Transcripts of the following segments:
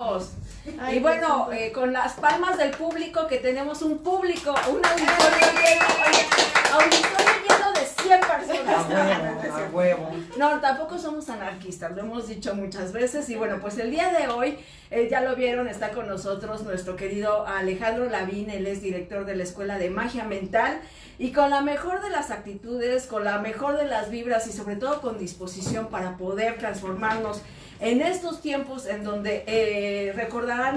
Y bueno, con las palmas del público, que tenemos un público, un auditorio lleno de 100 personas. A huevo. No, tampoco somos anarquistas, lo hemos dicho muchas veces. Y bueno, pues el día de hoy, ya lo vieron, está con nosotros nuestro querido Alejandro Lavín. Él es director de la Escuela de Magia Mental, y con la mejor de las actitudes, con la mejor de las vibras y sobre todo con disposición para poder transformarnos en estos tiempos en donde recordarán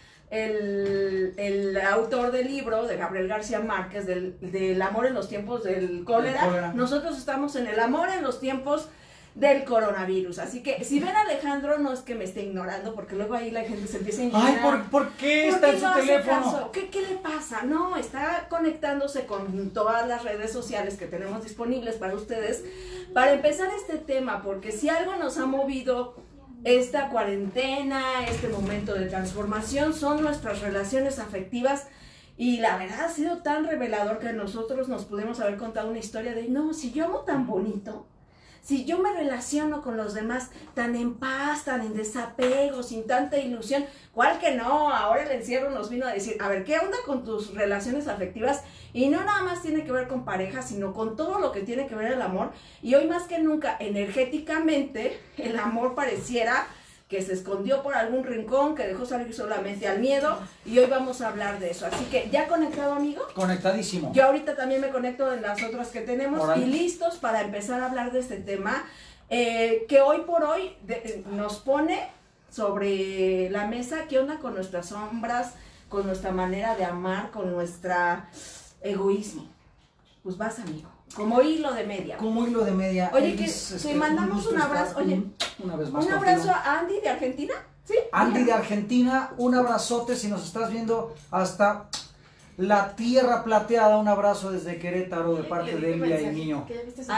el autor del libro de Gabriel García Márquez, del amor en los tiempos del cólera. Nosotros estamos en el amor en los tiempos del coronavirus. Así que si ven a Alejandro, no es que me esté ignorando, porque luego ahí la gente se empieza a ignorar. Ay, ¿por qué está en su teléfono? ¿Qué le pasa? No, está conectándose con todas las redes sociales que tenemos disponibles para ustedes, para empezar este tema, porque si algo nos ha movido esta cuarentena, este momento de transformación, son nuestras relaciones afectivas. Y la verdad ha sido tan revelador que nosotros nos pudimos haber contado una historia de, no, si yo amo tan bonito, si yo me relaciono con los demás tan en paz, tan en desapego, sin tanta ilusión, ¿cuál que no? Ahora el encierro nos vino a decir, a ver, ¿qué onda con tus relaciones afectivas? Y no nada más tiene que ver con pareja, sino con todo lo que tiene que ver el amor. Y hoy más que nunca, energéticamente, el amor pareciera que se escondió por algún rincón, que dejó salir solamente al miedo, y hoy vamos a hablar de eso. Así que, ¿ya conectado, amigo? Conectadísimo. Yo ahorita también me conecto en las otras que tenemos, y listos para empezar a hablar de este tema, que hoy por hoy nos pone sobre la mesa. ¿Qué onda con nuestras sombras, con nuestra manera de amar, con nuestro egoísmo? Pues vas, amigo. Como hilo de media. Como hilo de media. Oye, que te mandamos un abrazo. Oye, una vez más un abrazo a Andy de Argentina. ¿Sí? Andy de Argentina, un abrazote si nos estás viendo hasta la tierra plateada. Un abrazo desde Querétaro de parte de Elia y Niño.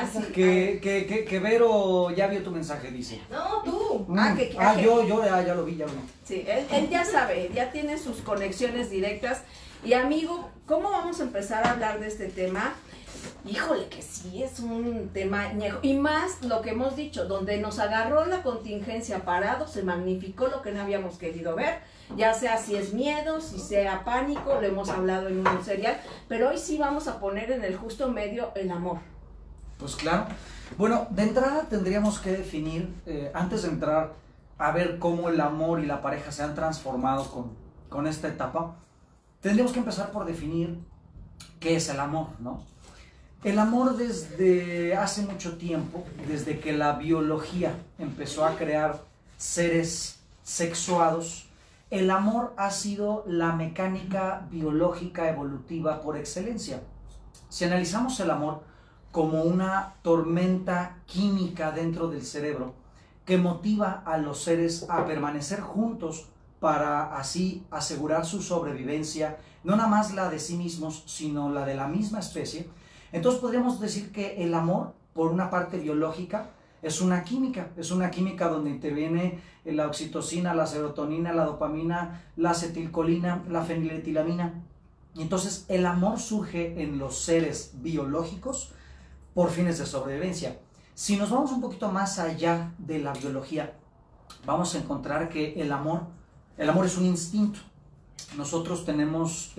Que Vero ya vio tu mensaje, dice. No, tú. Yo ya lo vi. Sí, él ya sabe, ya tiene sus conexiones directas. Y amigo, ¿cómo vamos a empezar a hablar de este tema? Híjole, que sí, es un tema ñejo. Y más lo que hemos dicho, donde nos agarró la contingencia parado, se magnificó lo que no habíamos querido ver, ya sea si es miedo, si sea pánico, lo hemos hablado en un serial, pero hoy sí vamos a poner en el justo medio el amor. Pues claro. Bueno, de entrada tendríamos que definir, antes de entrar a ver cómo el amor y la pareja se han transformado con esta etapa, tendríamos que empezar por definir qué es el amor, ¿no? El amor desde hace mucho tiempo, desde que la biología empezó a crear seres sexuados, el amor ha sido la mecánica biológica evolutiva por excelencia. Si analizamos el amor como una tormenta química dentro del cerebro que motiva a los seres a permanecer juntos para así asegurar su sobrevivencia, no nada más la de sí mismos, sino la de la misma especie, entonces podríamos decir que el amor, por una parte biológica, es una química donde interviene la oxitocina, la serotonina, la dopamina, la acetilcolina, la feniletilamina. Y entonces el amor surge en los seres biológicos por fines de sobrevivencia. Si nos vamos un poquito más allá de la biología, vamos a encontrar que el amor es un instinto. Nosotros tenemos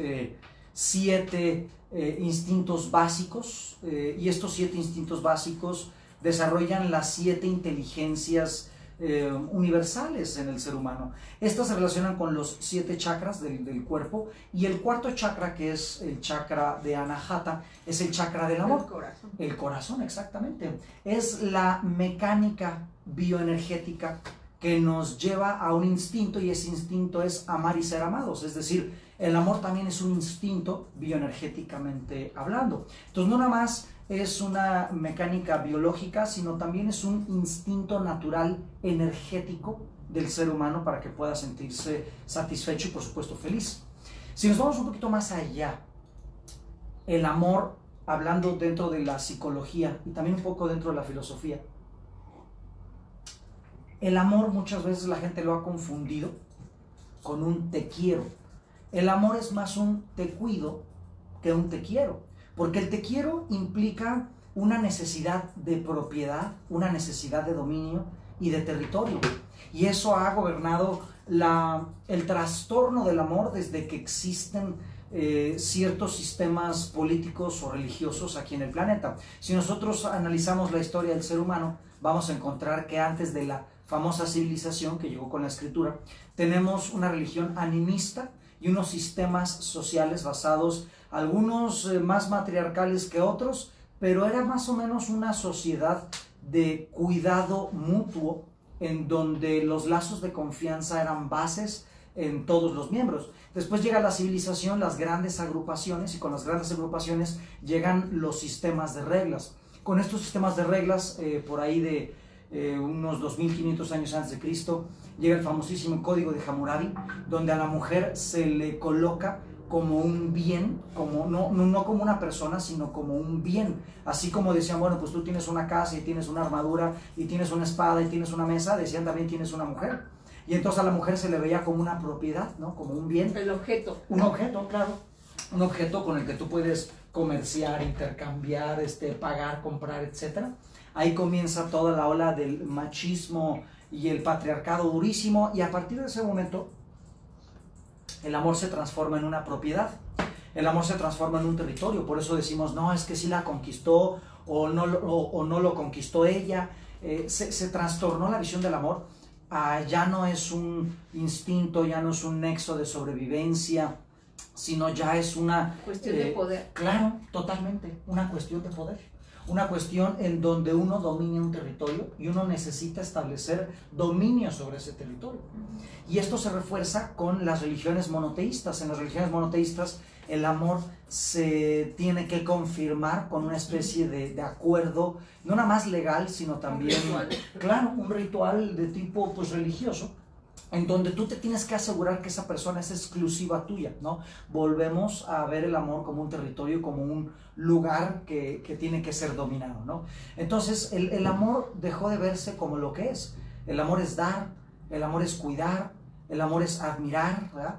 7 instintos básicos, y estos 7 instintos básicos desarrollan las 7 inteligencias universales en el ser humano. Estas se relacionan con los 7 chakras del cuerpo, y el cuarto chakra, que es el chakra de Anahata, es el chakra del amor. El corazón, exactamente. Es la mecánica bioenergética que nos lleva a un instinto, y ese instinto es amar y ser amados. Es decir, el amor también es un instinto bioenergéticamente hablando. Entonces no nada más es una mecánica biológica, sino también es un instinto natural energético del ser humano para que pueda sentirse satisfecho y por supuesto feliz. Si nos vamos un poquito más allá, el amor, hablando dentro de la psicología y también un poco dentro de la filosofía, el amor muchas veces la gente lo ha confundido con un te quiero. El amor es más un te cuido que un te quiero, porque el te quiero implica una necesidad de propiedad, una necesidad de dominio y de territorio, y eso ha gobernado el trastorno del amor desde que existen ciertos sistemas políticos o religiosos aquí en el planeta. Si nosotros analizamos la historia del ser humano, vamos a encontrar que antes de la famosa civilización que llegó con la escritura, tenemos una religión animista y unos sistemas sociales basados, algunos más matriarcales que otros, pero era más o menos una sociedad de cuidado mutuo en donde los lazos de confianza eran bases en todos los miembros. Después llega la civilización, las grandes agrupaciones, y con las grandes agrupaciones llegan los sistemas de reglas. Con estos sistemas de reglas, por ahí de unos 2500 años antes de Cristo, llega el famosísimo Código de Hammurabi, donde a la mujer se le coloca como un bien, como, no como una persona, sino como un bien. Así como decían, bueno, pues tú tienes una casa y tienes una armadura y tienes una espada y tienes una mesa, decían también tienes una mujer. Y entonces a la mujer se le veía como una propiedad, ¿no? Como un bien. El objeto. Un objeto, claro. Un objeto con el que tú puedes comerciar, intercambiar, pagar, comprar, etc. Ahí comienza toda la ola del machismo y el patriarcado durísimo, y a partir de ese momento el amor se transforma en una propiedad, el amor se transforma en un territorio. Por eso decimos, no, es que sí la conquistó o no lo conquistó ella. Se trastornó la visión del amor. Ya no es un instinto, ya no es un nexo de sobrevivencia, sino ya es una cuestión de poder. Claro, totalmente, una cuestión de poder. Una cuestión en donde uno domina un territorio y uno necesita establecer dominio sobre ese territorio. Y esto se refuerza con las religiones monoteístas. En las religiones monoteístas el amor se tiene que confirmar con una especie de acuerdo, no nada más legal, sino también, claro, un ritual de tipo pues religioso, en donde tú te tienes que asegurar que esa persona es exclusiva tuya, ¿no? Volvemos a ver el amor como un territorio, como un lugar que tiene que ser dominado, ¿no? Entonces, el amor dejó de verse como lo que es. El amor es dar, el amor es cuidar, el amor es admirar, ¿verdad?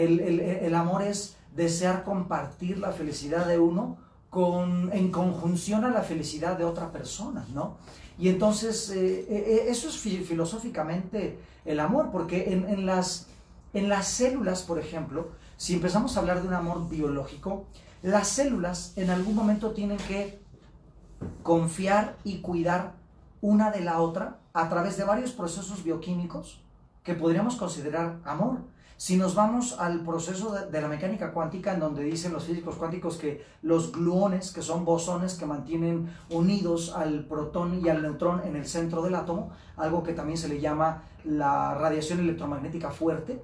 El amor es desear compartir la felicidad de uno en conjunción a la felicidad de otra persona, ¿no? Y entonces, eso es filosóficamente el amor, porque en las células, por ejemplo, si empezamos a hablar de un amor biológico, las células en algún momento tienen que confiar y cuidar una de la otra a través de varios procesos bioquímicos que podríamos considerar amor. Si nos vamos al proceso de la mecánica cuántica, en donde dicen los físicos cuánticos que los gluones, que son bosones que mantienen unidos al protón y al neutrón en el centro del átomo, algo que también se le llama la radiación electromagnética fuerte,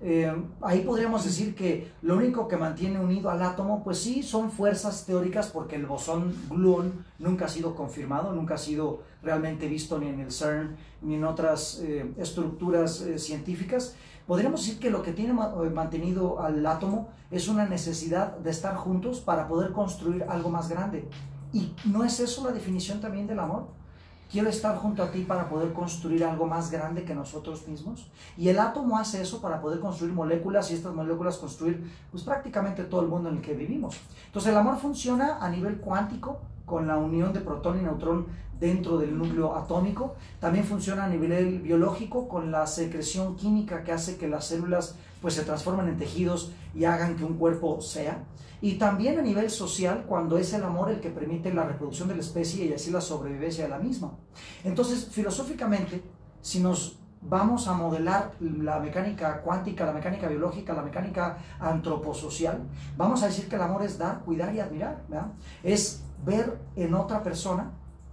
ahí podríamos decir que lo único que mantiene unido al átomo, pues sí, son fuerzas teóricas, porque el bosón gluón nunca ha sido confirmado, nunca ha sido realmente visto ni en el CERN ni en otras estructuras científicas. Podríamos decir que lo que tiene mantenido al átomo es una necesidad de estar juntos para poder construir algo más grande. ¿Y no es eso la definición también del amor? Quiero estar junto a ti para poder construir algo más grande que nosotros mismos. Y el átomo hace eso para poder construir moléculas, y estas moléculas construir pues prácticamente todo el mundo en el que vivimos. Entonces el amor funciona a nivel cuántico, con la unión de protón y neutrón dentro del núcleo atómico. También funciona a nivel biológico, con la secreción química que hace que las células pues se transformen en tejidos y hagan que un cuerpo sea. Y también a nivel social, cuando es el amor el que permite la reproducción de la especie y así la sobrevivencia de la misma. Entonces, filosóficamente, si nos vamos a modelar la mecánica cuántica, la mecánica biológica, la mecánica antroposocial, vamos a decir que el amor es dar, cuidar y admirar, ¿verdad? Es ver en otra persona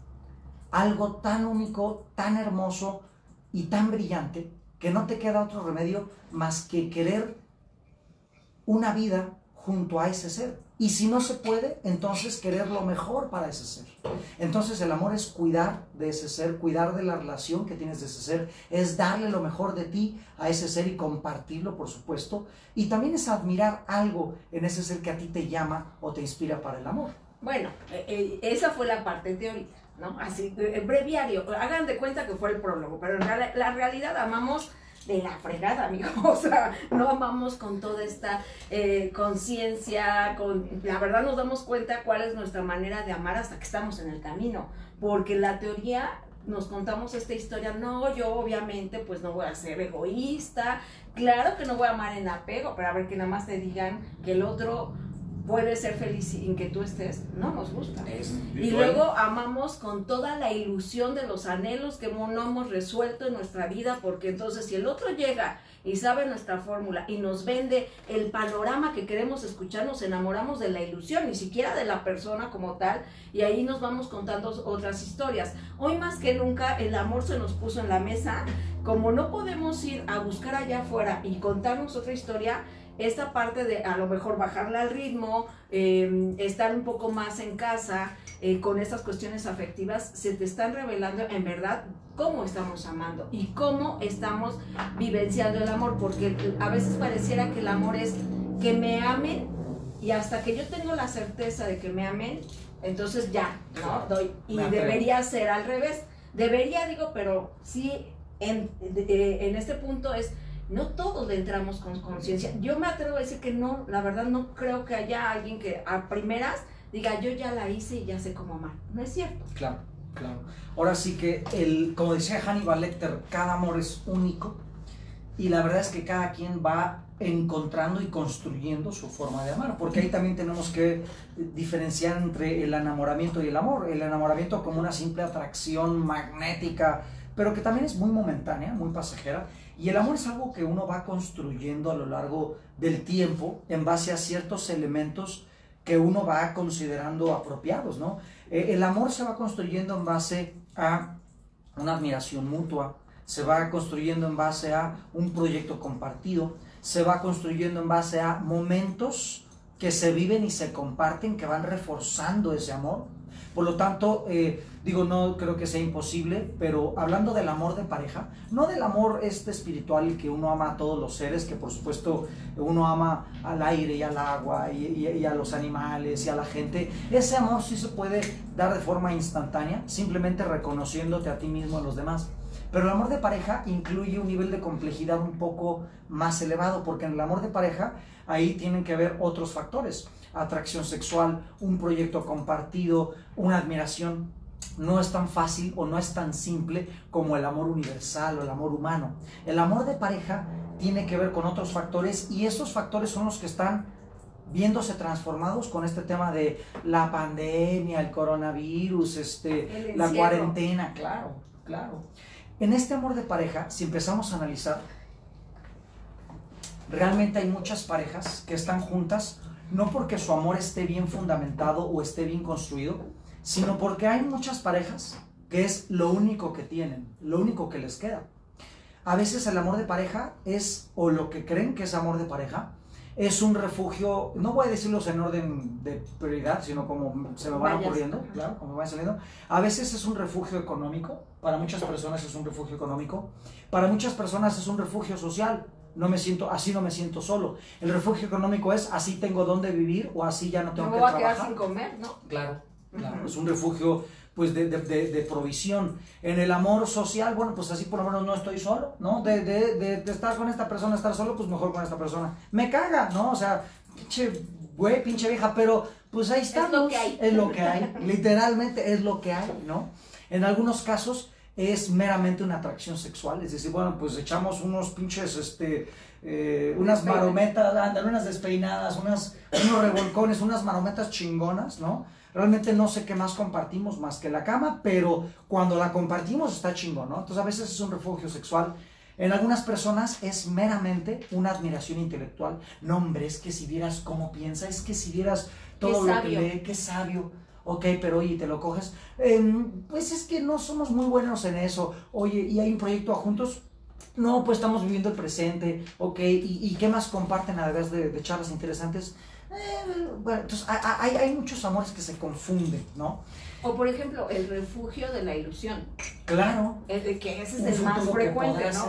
algo tan único, tan hermoso y tan brillante, que no te queda otro remedio más que querer una vida junto a ese ser. Y si no se puede, entonces querer lo mejor para ese ser. Entonces el amor es cuidar de ese ser, cuidar de la relación que tienes de ese ser, es darle lo mejor de ti a ese ser y compartirlo, por supuesto. Y también es admirar algo en ese ser que a ti te llama o te inspira para el amor. Bueno, esa fue la parte teórica, ¿no? Así, breviario, hagan de cuenta que fue el prólogo, pero en la realidad amamos de la fregada, amigo. O sea, no amamos con toda esta conciencia, la verdad nos damos cuenta cuál es nuestra manera de amar hasta que estamos en el camino, porque la teoría nos contamos esta historia, no, yo obviamente pues no voy a ser egoísta, claro que no voy a amar en apego, pero a ver que nada más te digan que el otro puede ser feliz sin que tú estés, no nos gusta. Y luego amamos con toda la ilusión de los anhelos que no hemos resuelto en nuestra vida, porque entonces si el otro llega y sabe nuestra fórmula y nos vende el panorama que queremos escuchar, nos enamoramos de la ilusión, ni siquiera de la persona como tal, y ahí nos vamos contando otras historias. Hoy más que nunca el amor se nos puso en la mesa, como no podemos ir a buscar allá afuera y contarnos otra historia, esta parte de a lo mejor bajarle al ritmo, estar un poco más en casa, con estas cuestiones afectivas, se te están revelando en verdad cómo estamos amando y cómo estamos vivenciando el amor, porque a veces pareciera que el amor es que me amen y hasta que yo tengo la certeza de que me amen, entonces ya, ¿no? Doy. Y debería ser al revés. Debería, digo, pero sí, en este punto es, no todos le entramos con conciencia. Yo me atrevo a decir que no, la verdad no creo que haya alguien que a primeras diga, yo ya la hice y ya sé cómo amar. No es cierto. Claro, claro. Ahora sí que, como decía Hannibal Lecter, cada amor es único y la verdad es que cada quien va encontrando y construyendo su forma de amar, porque ahí también tenemos que diferenciar entre el enamoramiento y el amor. El enamoramiento como una simple atracción magnética, pero que también es muy momentánea, muy pasajera, y el amor es algo que uno va construyendo a lo largo del tiempo en base a ciertos elementos que uno va considerando apropiados, ¿no? El amor se va construyendo en base a una admiración mutua, se va construyendo en base a un proyecto compartido, se va construyendo en base a momentos que se viven y se comparten, que van reforzando ese amor. Por lo tanto, digo, no creo que sea imposible, pero hablando del amor de pareja, no del amor espiritual que uno ama a todos los seres, que por supuesto uno ama al aire y al agua y a los animales y a la gente, ese amor sí se puede dar de forma instantánea, simplemente reconociéndote a ti mismo y a los demás. Pero el amor de pareja incluye un nivel de complejidad un poco más elevado, porque en el amor de pareja ahí tienen que ver otros factores: atracción sexual, un proyecto compartido, una admiración. No es tan fácil o no es tan simple como el amor universal o el amor humano. El amor de pareja tiene que ver con otros factores, y esos factores son los que están viéndose transformados con este tema de la pandemia, el coronavirus, la cuarentena. Claro, claro. En este amor de pareja, si empezamos a analizar, realmente hay muchas parejas que están juntas no porque su amor esté bien fundamentado o esté bien construido, sino porque hay muchas parejas que es lo único que tienen, lo único que les queda. A veces el amor de pareja es, o lo que creen que es amor de pareja, es un refugio, no voy a decirlos en orden de prioridad, sino como se me van ocurriendo, claro, como van saliendo. A veces es un refugio económico, para muchas personas es un refugio económico, para muchas personas es un refugio social. Así no me siento solo. El refugio económico es, así tengo dónde vivir, o así ya no tengo que trabajar. No me voy a quedar sin comer, ¿no? Claro, claro, es un refugio pues de provisión. En el amor social, bueno, pues así por lo menos no estoy solo, ¿no? De estar con esta persona, estar solo, pues mejor con esta persona. Me caga, ¿no? O sea, pinche vieja, pero pues ahí estamos. Es lo que hay. Es lo que hay, literalmente es lo que hay, ¿no? En algunos casos es meramente una atracción sexual, es decir, bueno, pues echamos unos pinches, unas marometas, unas despeinadas, unos revolcones, unas marometas chingonas, ¿no? Realmente no sé qué más compartimos más que la cama, pero cuando la compartimos está chingón, ¿no? Entonces a veces es un refugio sexual. En algunas personas es meramente una admiración intelectual. No, hombre, es que si vieras cómo piensa, es que si vieras todo lo que lee, qué sabio. Ok, pero oye, ¿te lo coges? Pues es que no somos muy buenos en eso. Oye, ¿y hay un proyecto juntos? No, pues estamos viviendo el presente. Ok, ¿y qué más comparten además de charlas interesantes? Bueno, entonces hay muchos amores que se confunden, ¿no? O por ejemplo, el refugio de la ilusión. Claro. Que ese es el más frecuente, ¿no?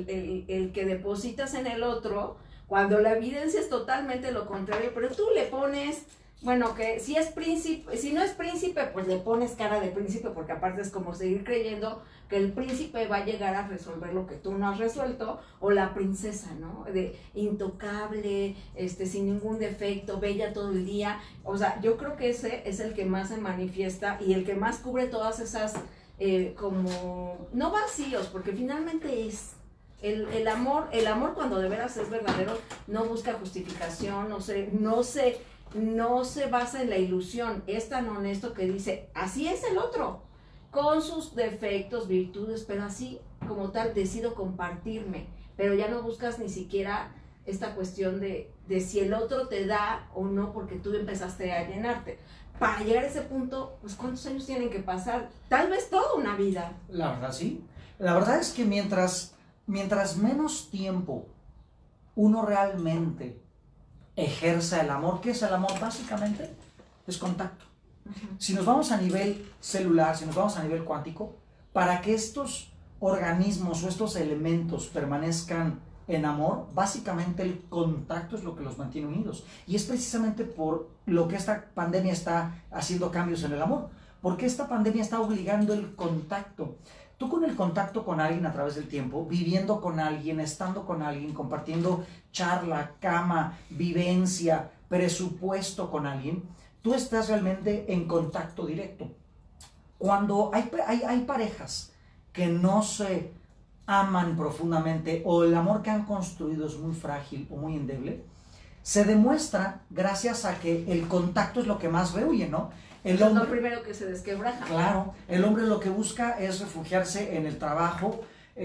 El que depositas en el otro cuando la evidencia es totalmente lo contrario, pero tú le pones... Bueno, que si es príncipe, si no es príncipe, pues le pones cara de príncipe, porque aparte es como seguir creyendo que el príncipe va a llegar a resolver lo que tú no has resuelto, o la princesa, ¿no? De intocable, sin ningún defecto, bella todo el día. O sea, yo creo que ese es el que más se manifiesta y el que más cubre todas esas como, no vacíos, porque finalmente es el amor cuando de veras es verdadero, no busca justificación, no se basa en la ilusión, es tan honesto que dice, así es el otro, con sus defectos, virtudes, pero así como tal decido compartirme, pero ya no buscas ni siquiera esta cuestión de si el otro te da o no, porque tú empezaste a llenarte. Para llegar a ese punto, pues ¿cuántos años tienen que pasar? Tal vez toda una vida. La verdad, sí. La verdad es que mientras menos tiempo uno realmente ejerza el amor, ¿qué es el amor? Básicamente es contacto. Si nos vamos a nivel celular, si nos vamos a nivel cuántico, para que estos organismos o estos elementos permanezcan en amor, básicamente el contacto es lo que los mantiene unidos. Y es precisamente por lo que esta pandemia está haciendo cambios en el amor, porque esta pandemia está obligando el contacto. Tú con el contacto con alguien a través del tiempo, viviendo con alguien, estando con alguien, compartiendo charla, cama, vivencia, presupuesto con alguien, tú estás realmente en contacto directo. Cuando hay parejas que no se aman profundamente o el amor que han construido es muy frágil o muy endeble, se demuestra gracias a que el contacto es lo que más rehuye, ¿no? El hombre, lo primero que se desquebraja. Claro, el hombre lo que busca es refugiarse en el trabajo.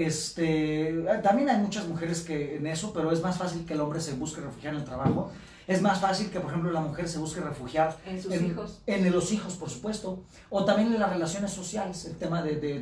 También hay muchas mujeres que en eso, pero es más fácil que el hombre se busque refugiar en el trabajo. Es más fácil que, por ejemplo, la mujer se busque refugiar en sus hijos. En los hijos, por supuesto. O también en las relaciones sociales, el tema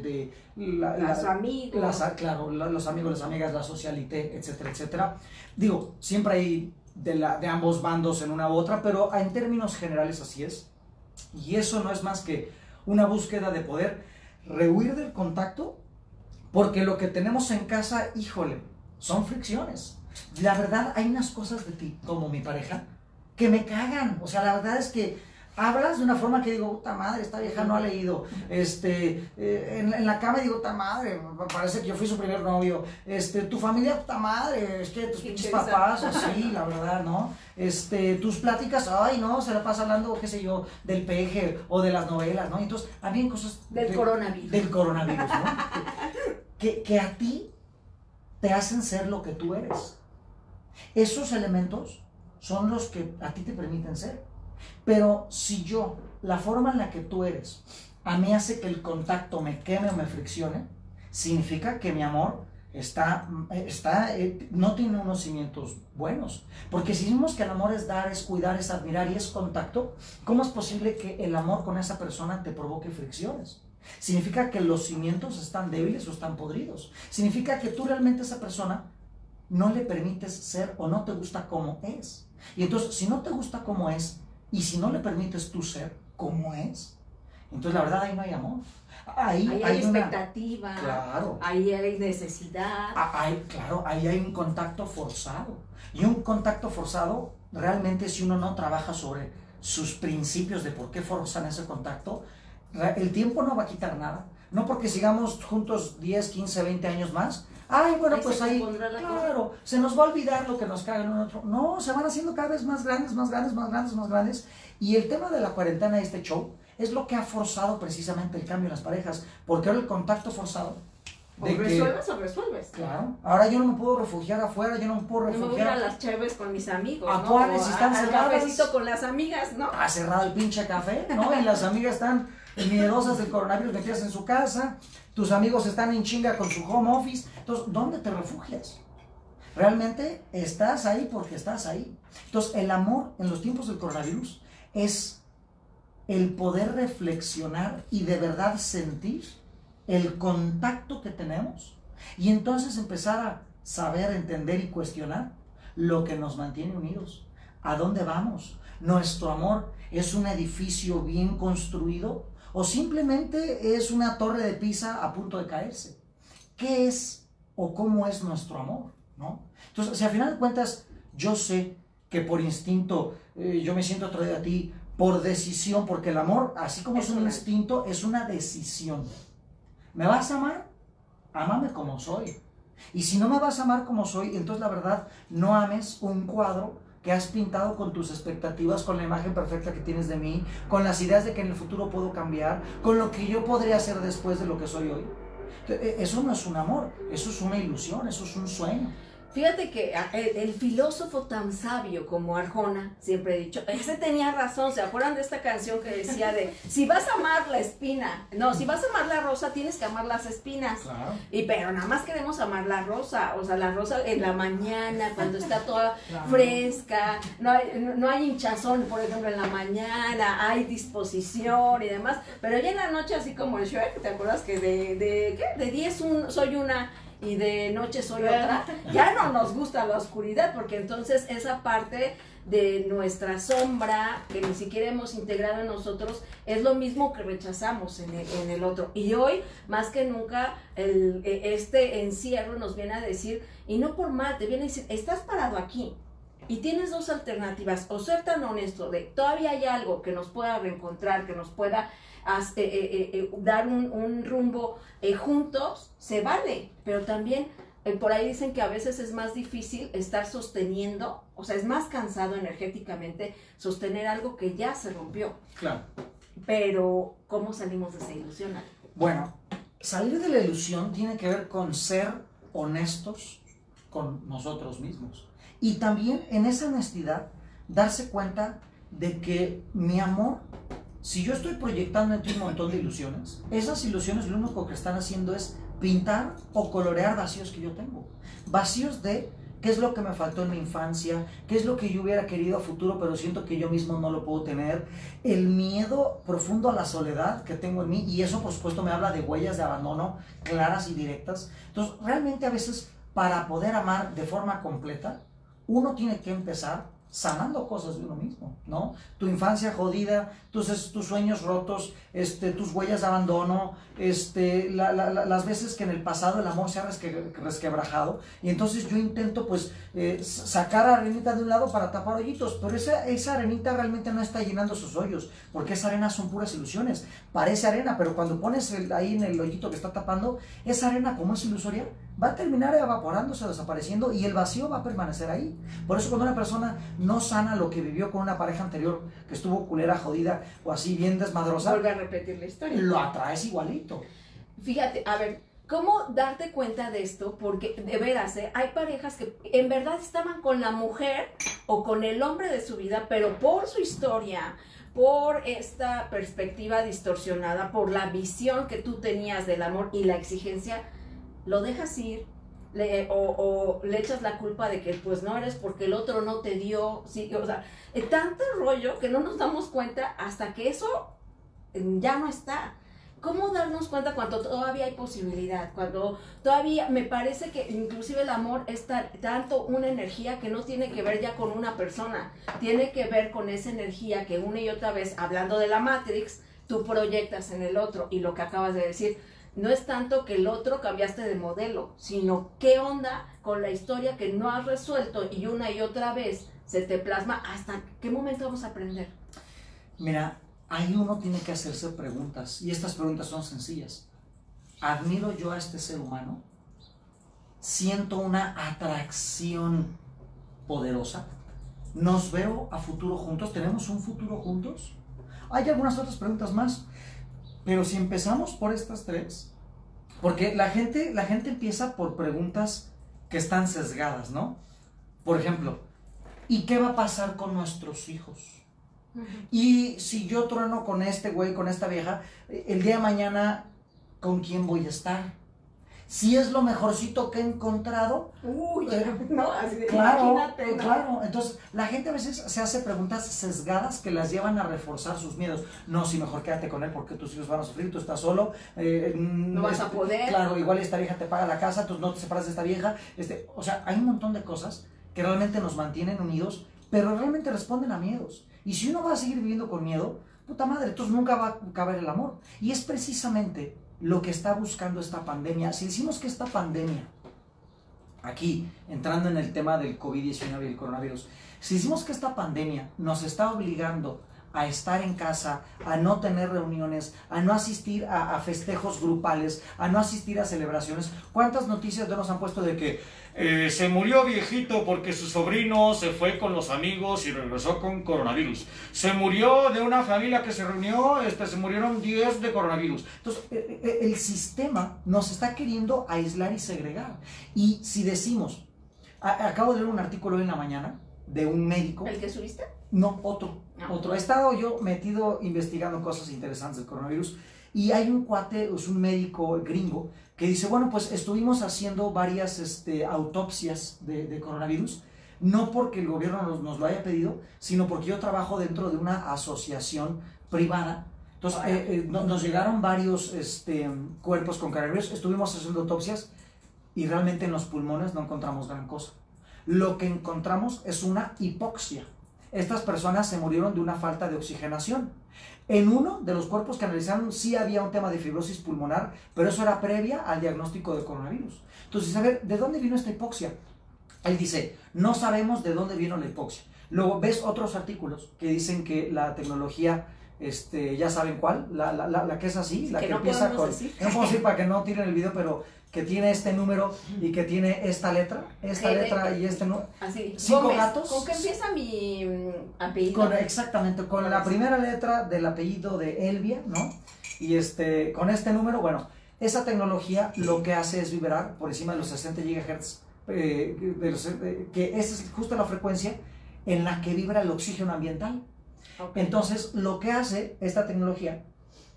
los amigos. Claro, los amigos, las amigas, la socialité, etcétera, etcétera. Digo, siempre hay de ambos bandos en una u otra, pero en términos generales así es. Y eso no es más que una búsqueda de poder rehuir del contacto, porque lo que tenemos en casa, híjole, son fricciones. La verdad, hay unas cosas de ti, como mi pareja, que me cagan. O sea, la verdad es que hablas de una forma que digo, puta madre, esta vieja no ha leído. En la cama digo, puta madre, parece que yo fui su primer novio. Tu familia, puta madre, es que tus pinches papás, así, la verdad, ¿no? Tus pláticas, ay, no, se la pasa hablando, qué sé yo, del peje o de las novelas, ¿no? Entonces, había cosas... Del coronavirus. Del coronavirus, ¿no? que a ti te hacen ser lo que tú eres. Esos elementos son los que a ti te permiten ser. Pero si yo, la forma en la que tú eres, a mí hace que el contacto me queme o me friccione, significa que mi amor no tiene unos cimientos buenos. Porque si decimos que el amor es dar, es cuidar, es admirar y es contacto, ¿cómo es posible que el amor con esa persona te provoque fricciones? Significa que los cimientos están débiles o están podridos. Significa que tú realmente a esa persona no le permites ser o no te gusta como es. Y entonces, si no te gusta como es y si no le permites tú ser como es, entonces la verdad ahí no hay amor. Ahí hay expectativa, claro. Ahí hay necesidad. Claro, ahí hay un contacto forzado. Y un contacto forzado, realmente si uno no trabaja sobre sus principios de por qué forzan ese contacto, el tiempo no va a quitar nada. No porque sigamos juntos 10, 15, 20 años más. Ay, bueno, pues ahí, claro, se nos va a olvidar lo que nos caga en un otro. No, se van haciendo cada vez más grandes, más grandes, más grandes, más grandes. Y el tema de la cuarentena de este show es lo que ha forzado precisamente el cambio en las parejas. Porque ahora el contacto forzado. O resuelves o resuelves. Claro. Ahora yo no me puedo refugiar afuera, yo no me puedo refugiar. No me voy a las cheves con mis amigos, ¿a cuáles? ¿no? Están cerradas. Al cafecito con las amigas, ¿no? Está cerrado el pinche café, ¿no? Y las amigas están miedosas del coronavirus metidas en su casa. Tus amigos están en chinga con su home office. Entonces, ¿dónde te refugias? Realmente estás ahí porque estás ahí. Entonces, el amor en los tiempos del coronavirus es el poder reflexionar y de verdad sentir el contacto que tenemos y entonces empezar a saber, entender y cuestionar lo que nos mantiene unidos. ¿A dónde vamos? ¿Nuestro amor es un edificio bien construido o simplemente es una torre de Pisa a punto de caerse? ¿Qué es o cómo es nuestro amor? ¿No? Entonces, si al final de cuentas yo sé que por instinto yo me siento atraído a ti, por decisión, porque el amor, así como es un instinto, es una decisión. ¿Me vas a amar? Ámame como soy. Y si no me vas a amar como soy, entonces la verdad, no ames un cuadro que has pintado con tus expectativas, con la imagen perfecta que tienes de mí, con las ideas de que en el futuro puedo cambiar, con lo que yo podría hacer después de lo que soy hoy. Eso no es un amor, eso es una ilusión, eso es un sueño. Fíjate que el filósofo tan sabio como Arjona, siempre he dicho, ese tenía razón. ¿Se acuerdan de esta canción que decía de, si vas a amar la espina, no, si vas a amar la rosa, tienes que amar las espinas? Claro. Pero nada más queremos amar la rosa, o sea, la rosa en la mañana, cuando está toda Claro. fresca, no hay hinchazón, por ejemplo, en la mañana, hay disposición y demás, pero ya en la noche, así como el Shrek, ¿te acuerdas que de 10 soy una y de noche soy otra? Ya no nos gusta la oscuridad, porque entonces esa parte de nuestra sombra que ni siquiera hemos integrado en nosotros es lo mismo que rechazamos en el otro. Y hoy, más que nunca, este encierro nos viene a decir, y no por mal, te viene a decir, estás parado aquí y tienes dos alternativas: o ser tan honesto de todavía hay algo que nos pueda reencontrar, que nos pueda dar un rumbo juntos, se vale, pero también por ahí dicen que a veces es más difícil estar sosteniendo, o sea, es más cansado energéticamente sostener algo que ya se rompió. Claro. Pero, ¿cómo salimos de esa ilusión, Ale? Bueno, salir de la ilusión tiene que ver con ser honestos con nosotros mismos. Y también en esa honestidad darse cuenta de que mi amor, si yo estoy proyectando en ti un montón de ilusiones, esas ilusiones lo único que están haciendo es pintar o colorear vacíos que yo tengo. Vacíos de qué es lo que me faltó en mi infancia, qué es lo que yo hubiera querido a futuro, pero siento que yo mismo no lo puedo tener. El miedo profundo a la soledad que tengo en mí, y eso por supuesto me habla de huellas de abandono claras y directas. Entonces, realmente a veces, para poder amar de forma completa, uno tiene que empezar sanando cosas de uno mismo, ¿no? Tu infancia jodida, tus sueños rotos, tus huellas de abandono, las veces que en el pasado el amor se ha resquebrajado, y entonces yo intento pues sacar arenita de un lado para tapar hoyitos, pero esa arenita realmente no está llenando sus hoyos, porque esa arena son puras ilusiones. Parece arena, pero cuando pones ahí en el hoyito que está tapando, esa arena, como es ilusoria, va a terminar evaporándose, desapareciendo, y el vacío va a permanecer ahí. Por eso cuando una persona no sana lo que vivió con una pareja anterior que estuvo culera, jodida o así bien desmadrosa, vuelve a repetir la historia, lo atraes igualito. Fíjate, a ver, ¿cómo darte cuenta de esto? Porque de veras, hay parejas que en verdad estaban con la mujer o con el hombre de su vida, pero por su historia, por esta perspectiva distorsionada, por la visión que tú tenías del amor y la exigencia, lo dejas ir, o le echas la culpa de que pues no eres porque el otro no te dio, sí, o sea, tanto rollo que no nos damos cuenta hasta que eso ya no está. ¿Cómo darnos cuenta cuando todavía hay posibilidad? Cuando todavía me parece que inclusive el amor es tanto una energía que no tiene que ver ya con una persona, tiene que ver con esa energía que una y otra vez, hablando de la Matrix, tú proyectas en el otro. Y lo que acabas de decir, no es tanto que el otro cambiaste de modelo, sino qué onda con la historia que no has resuelto y una y otra vez se te plasma. ¿Hasta qué momento vamos a aprender? Mira, ahí uno tiene que hacerse preguntas, y estas preguntas son sencillas. ¿Admiro yo a este ser humano? ¿Siento una atracción poderosa? ¿Nos veo a futuro juntos? ¿Tenemos un futuro juntos? Hay algunas otras preguntas más, pero si empezamos por estas tres, porque la gente empieza por preguntas que están sesgadas, ¿no? Por ejemplo, ¿y qué va a pasar con nuestros hijos? Y si yo trueno con este güey, con esta vieja, el día de mañana, ¿con quién voy a estar? Si es lo mejorcito que he encontrado. Uy, no, así de, claro, imagínate, ¿no? claro. Entonces, la gente a veces se hace preguntas sesgadas que las llevan a reforzar sus miedos. No, si mejor quédate con él porque tus hijos van a sufrir, tú estás solo. No vas a poder. Claro, igual esta vieja te paga la casa, tú no te separas de esta vieja. O sea, hay un montón de cosas que realmente nos mantienen unidos, pero realmente responden a miedos. Y si uno va a seguir viviendo con miedo, puta madre, entonces nunca va a caber el amor. Y es precisamente lo que está buscando esta pandemia. Si decimos que esta pandemia, aquí, entrando en el tema del COVID-19 y el coronavirus, si decimos que esta pandemia nos está obligando a estar en casa, a no tener reuniones, a no asistir a festejos grupales, a no asistir a celebraciones. ¿Cuántas noticias no nos han puesto de que se murió viejito porque su sobrino se fue con los amigos y regresó con coronavirus? Se murió de una familia que se reunió, se murieron 10 de coronavirus. Entonces, el sistema nos está queriendo aislar y segregar. Y si decimos, acabo de leer un artículo hoy en la mañana de un médico. ¿El que subiste? No, otro. He estado yo metido investigando cosas interesantes del coronavirus y hay un cuate, es un médico gringo, que dice, bueno, pues estuvimos haciendo varias autopsias de coronavirus, no porque el gobierno nos lo haya pedido, sino porque yo trabajo dentro de una asociación privada. Entonces, nos llegaron varios cuerpos con coronavirus, estuvimos haciendo autopsias y realmente en los pulmones no encontramos gran cosa. Lo que encontramos es una hipoxia. Estas personas se murieron de una falta de oxigenación. En uno de los cuerpos que analizaron sí había un tema de fibrosis pulmonar, pero eso era previa al diagnóstico de coronavirus. Entonces, a ver, ¿de dónde vino esta hipoxia? Él dice, no sabemos de dónde vino la hipoxia. Luego ves otros artículos que dicen que la tecnología, ya saben cuál, la que es así, la que no empieza con... decir. No puedo decir para que no tiren el video, pero que tiene este número y que tiene esta letra y este número. Así. 5 Gómez, gatos. ¿con qué empieza mi apellido? Exactamente, con la primera letra del apellido de Elvia, ¿no? Y con este número, bueno, esa tecnología lo que hace es vibrar por encima de los 60 GHz, que esa es justo la frecuencia en la que vibra el oxígeno ambiental. Okay. Entonces, lo que hace esta tecnología,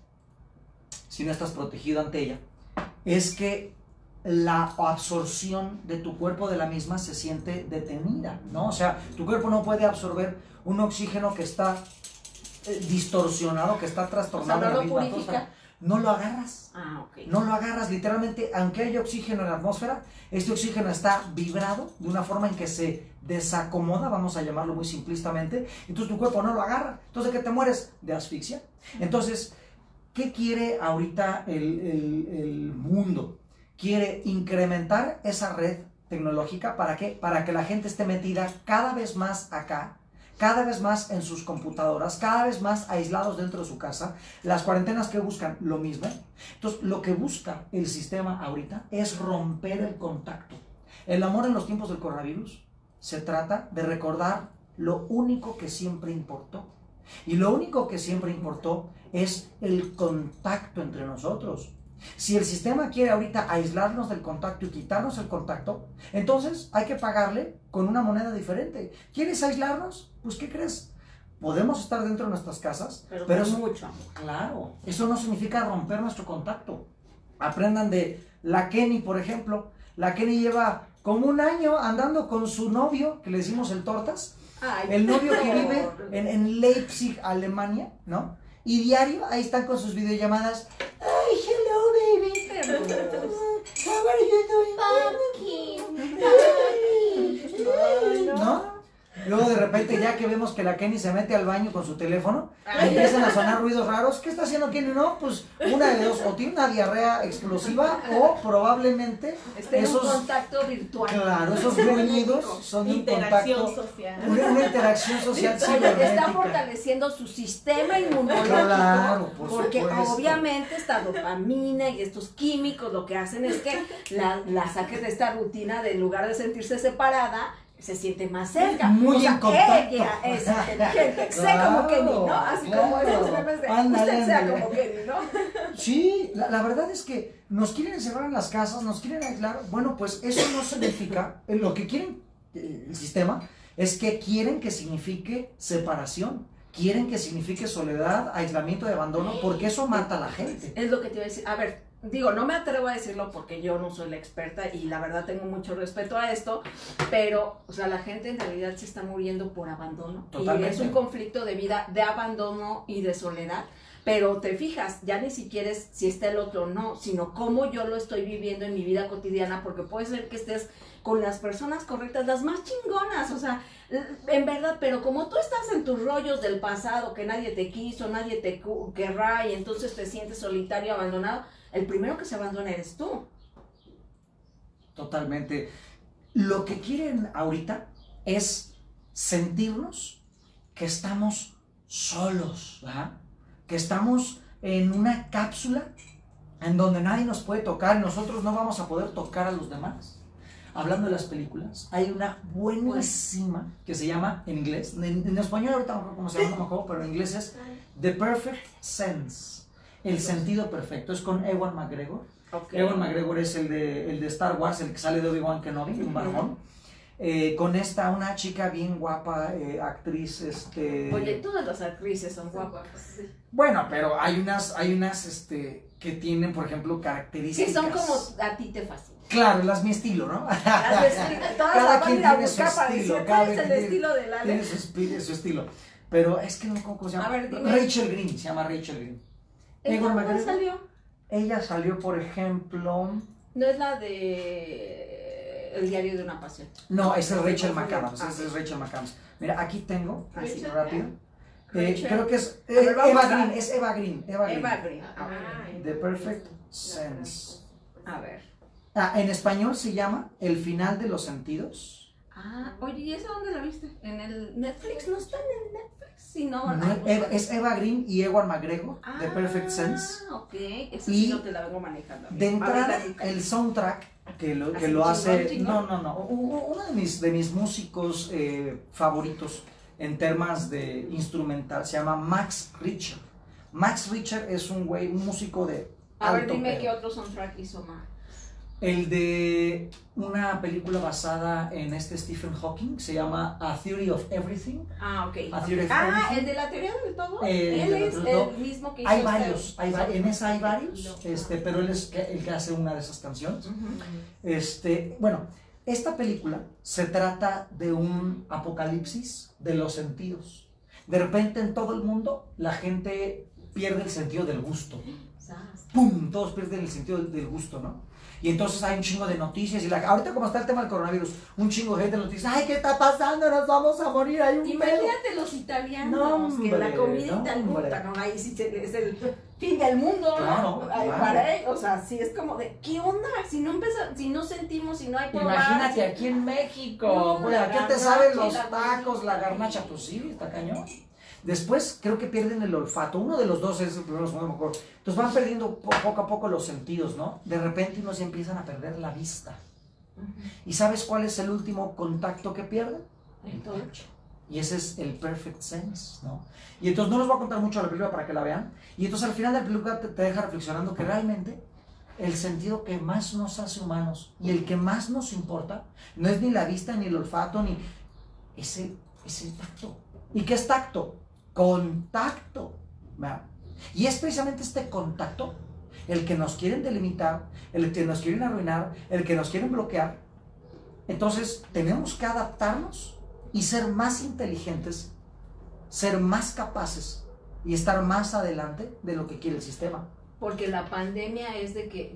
si no estás protegido ante ella, es que la absorción de tu cuerpo de la misma se siente detenida, ¿no? O sea, tu cuerpo no puede absorber un oxígeno que está distorsionado, que está trastornado. O sea, no en la lo misma purifica. atmósfera. No lo agarras. Okay. No lo agarras, literalmente, aunque haya oxígeno en la atmósfera, este oxígeno está vibrado de una forma en que se desacomoda, vamos a llamarlo muy simplistamente, entonces tu cuerpo no lo agarra. Entonces, ¿qué te mueres? De asfixia. Entonces, ¿qué quiere ahorita el mundo? Quiere incrementar esa red tecnológica. ¿Para qué? Para que la gente esté metida cada vez más acá, cada vez más en sus computadoras, cada vez más aislados dentro de su casa. Las cuarentenas que buscan lo mismo. Entonces, lo que busca el sistema ahorita es romper el contacto. El amor en los tiempos del coronavirus se trata de recordar lo único que siempre importó. Y lo único que siempre importó es el contacto entre nosotros. Si el sistema quiere ahorita aislarnos del contacto y quitarnos el contacto, entonces hay que pagarle con una moneda diferente. ¿Quieres aislarnos? Pues, ¿qué crees? Podemos estar dentro de nuestras casas, pero es mucho. Claro, eso no significa romper nuestro contacto. Aprendan de la Kenny, por ejemplo. La Kenny lleva como un año andando con su novio, que le decimos el Tortas. Ay, el novio que vive en Leipzig, Alemania, ¿no? Y diario ahí están con sus videollamadas. Ay, hello, baby. How are you doing? ¿No? Luego de repente, ya que vemos que la Kenny se mete al baño con su teléfono, empiezan a sonar ruidos raros. ¿Qué está haciendo Kenny? No, pues una de dos, o tiene una diarrea explosiva o probablemente en un contacto virtual. Claro, esos gruñidos son un contacto social. Una interacción social cibernética. Está fortaleciendo su sistema inmunológico. Claro, porque supuesto. obviamente esta dopamina y estos químicos lo que hacen es que la saques de esta rutina de en lugar de sentirse separada, se siente más cerca. Muy en contacto. Ella es inteligente, sé como Kenny, ¿no? Así como esos memes de usted sea como Kenny, ¿no? Sí, la verdad es que nos quieren encerrar en las casas, nos quieren aislar. Bueno, pues eso no significa, lo que quieren el sistema es que quieren que signifique separación. Quieren que signifique soledad, aislamiento y abandono, porque eso mata a la gente. Es lo que te iba a decir. A ver, digo, no me atrevo a decirlo porque yo no soy la experta y la verdad tengo mucho respeto a esto, pero, o sea, la gente en realidad se está muriendo por abandono. Totalmente. Y es un conflicto de vida, de abandono y de soledad. Pero te fijas, ya ni siquiera es si está el otro o no, sino cómo yo lo estoy viviendo en mi vida cotidiana, porque puede ser que estés con las personas correctas, las más chingonas, o sea, en verdad, pero como tú estás en tus rollos del pasado, que nadie te quiso, nadie te querrá, y entonces te sientes solitario, abandonado, el primero que se abandona eres tú. Totalmente. Lo que quieren ahorita es sentirnos que estamos solos, ¿verdad? Que estamos en una cápsula en donde nadie nos puede tocar y nosotros no vamos a poder tocar a los demás. Hablando de las películas, hay una buenísima que se llama, en inglés, en español ahorita no me acuerdo cómo se llama, no me acuerdo, pero en inglés es The Perfect Sense, el sentido perfecto, es con Ewan McGregor. Okay. Ewan McGregor es el de Star Wars, el que sale de Obi-Wan Kenobi, un barbón. Con una chica bien guapa, actriz, Oye, todas las actrices son guapas. Bueno, pero hay unas, que tienen, por ejemplo, características. Que son como a ti te fascinan. Claro, las mi estilo, ¿no? Cada quien tiene su estilo. ¿Cuál es el estilo de la tiene su estilo. Pero es que no, ¿cómo se llama? A ver, dime. Rachel Green, se llama Rachel Green. ¿Cuál salió? Ella salió, por ejemplo... No es la de El diario de una pasión. No, esa es Rachel McAdams. Esa es Rachel McAdams. Mira, aquí tengo, así rápido. Creo que es Eva Green. The Perfect Sense. A ver. En español se llama El final de los sentidos. Oye, ¿y esa dónde la viste? ¿En el Netflix? ¿No está en el Netflix? Sí, no, es Eva Green y Ewan McGregor, The Perfect Sense. Ok, esa sí no te la vengo manejando. De entrada, el soundtrack que lo hace... No. Uno de mis músicos favoritos en temas de instrumental se llama Max Richter. Max Richter es un músico de alto. A ver, dime qué otro soundtrack hizo Max. El de una película basada en Stephen Hawking, se llama A Theory of Everything. Ok. El de la teoría del todo. Él es el mismo que hizo. Hay varios, en esa hay varios, pero él es el que hace una de esas canciones. Bueno, esta película se trata de un apocalipsis de los sentidos. De repente en todo el mundo la gente pierde el sentido del gusto. ¡Pum! Todos pierden el sentido del gusto, ¿no? Y entonces hay un chingo de noticias y ahorita como está el tema del coronavirus, un chingo de gente noticias, ¡ay, qué está pasando! ¡Nos vamos a morir! Hay un Imagínate los italianos, que la comida italiana, ahí sí es el fin del mundo, claro. Para ellos, o sea, sí es como de, ¿qué onda? Si no sentimos, si no hay probar. Imagínate aquí en México, ¿qué te saben los tacos, la garnacha? Pues sí, está cañón. Después creo que pierden el olfato. Uno de los dos es el primero, no me acuerdo. Entonces van perdiendo poco a poco los sentidos, ¿no? De repente unos ya empiezan a perder la vista. ¿Y sabes cuál es el último contacto que pierden? El touch. Y ese es el perfect sense, ¿no? Y entonces no les voy a contar mucho de la película para que la vean. Y entonces al final de la película te deja reflexionando que realmente el sentido que más nos hace humanos y el que más nos importa no es ni la vista, ni el olfato, ni... es el tacto. ¿Y qué es tacto? Contacto. ¿Verdad? Y es precisamente este contacto el que nos quieren delimitar, el que nos quieren arruinar, el que nos quieren bloquear. Entonces tenemos que adaptarnos y ser más inteligentes, ser más capaces y estar más adelante de lo que quiere el sistema. Porque la pandemia es de que,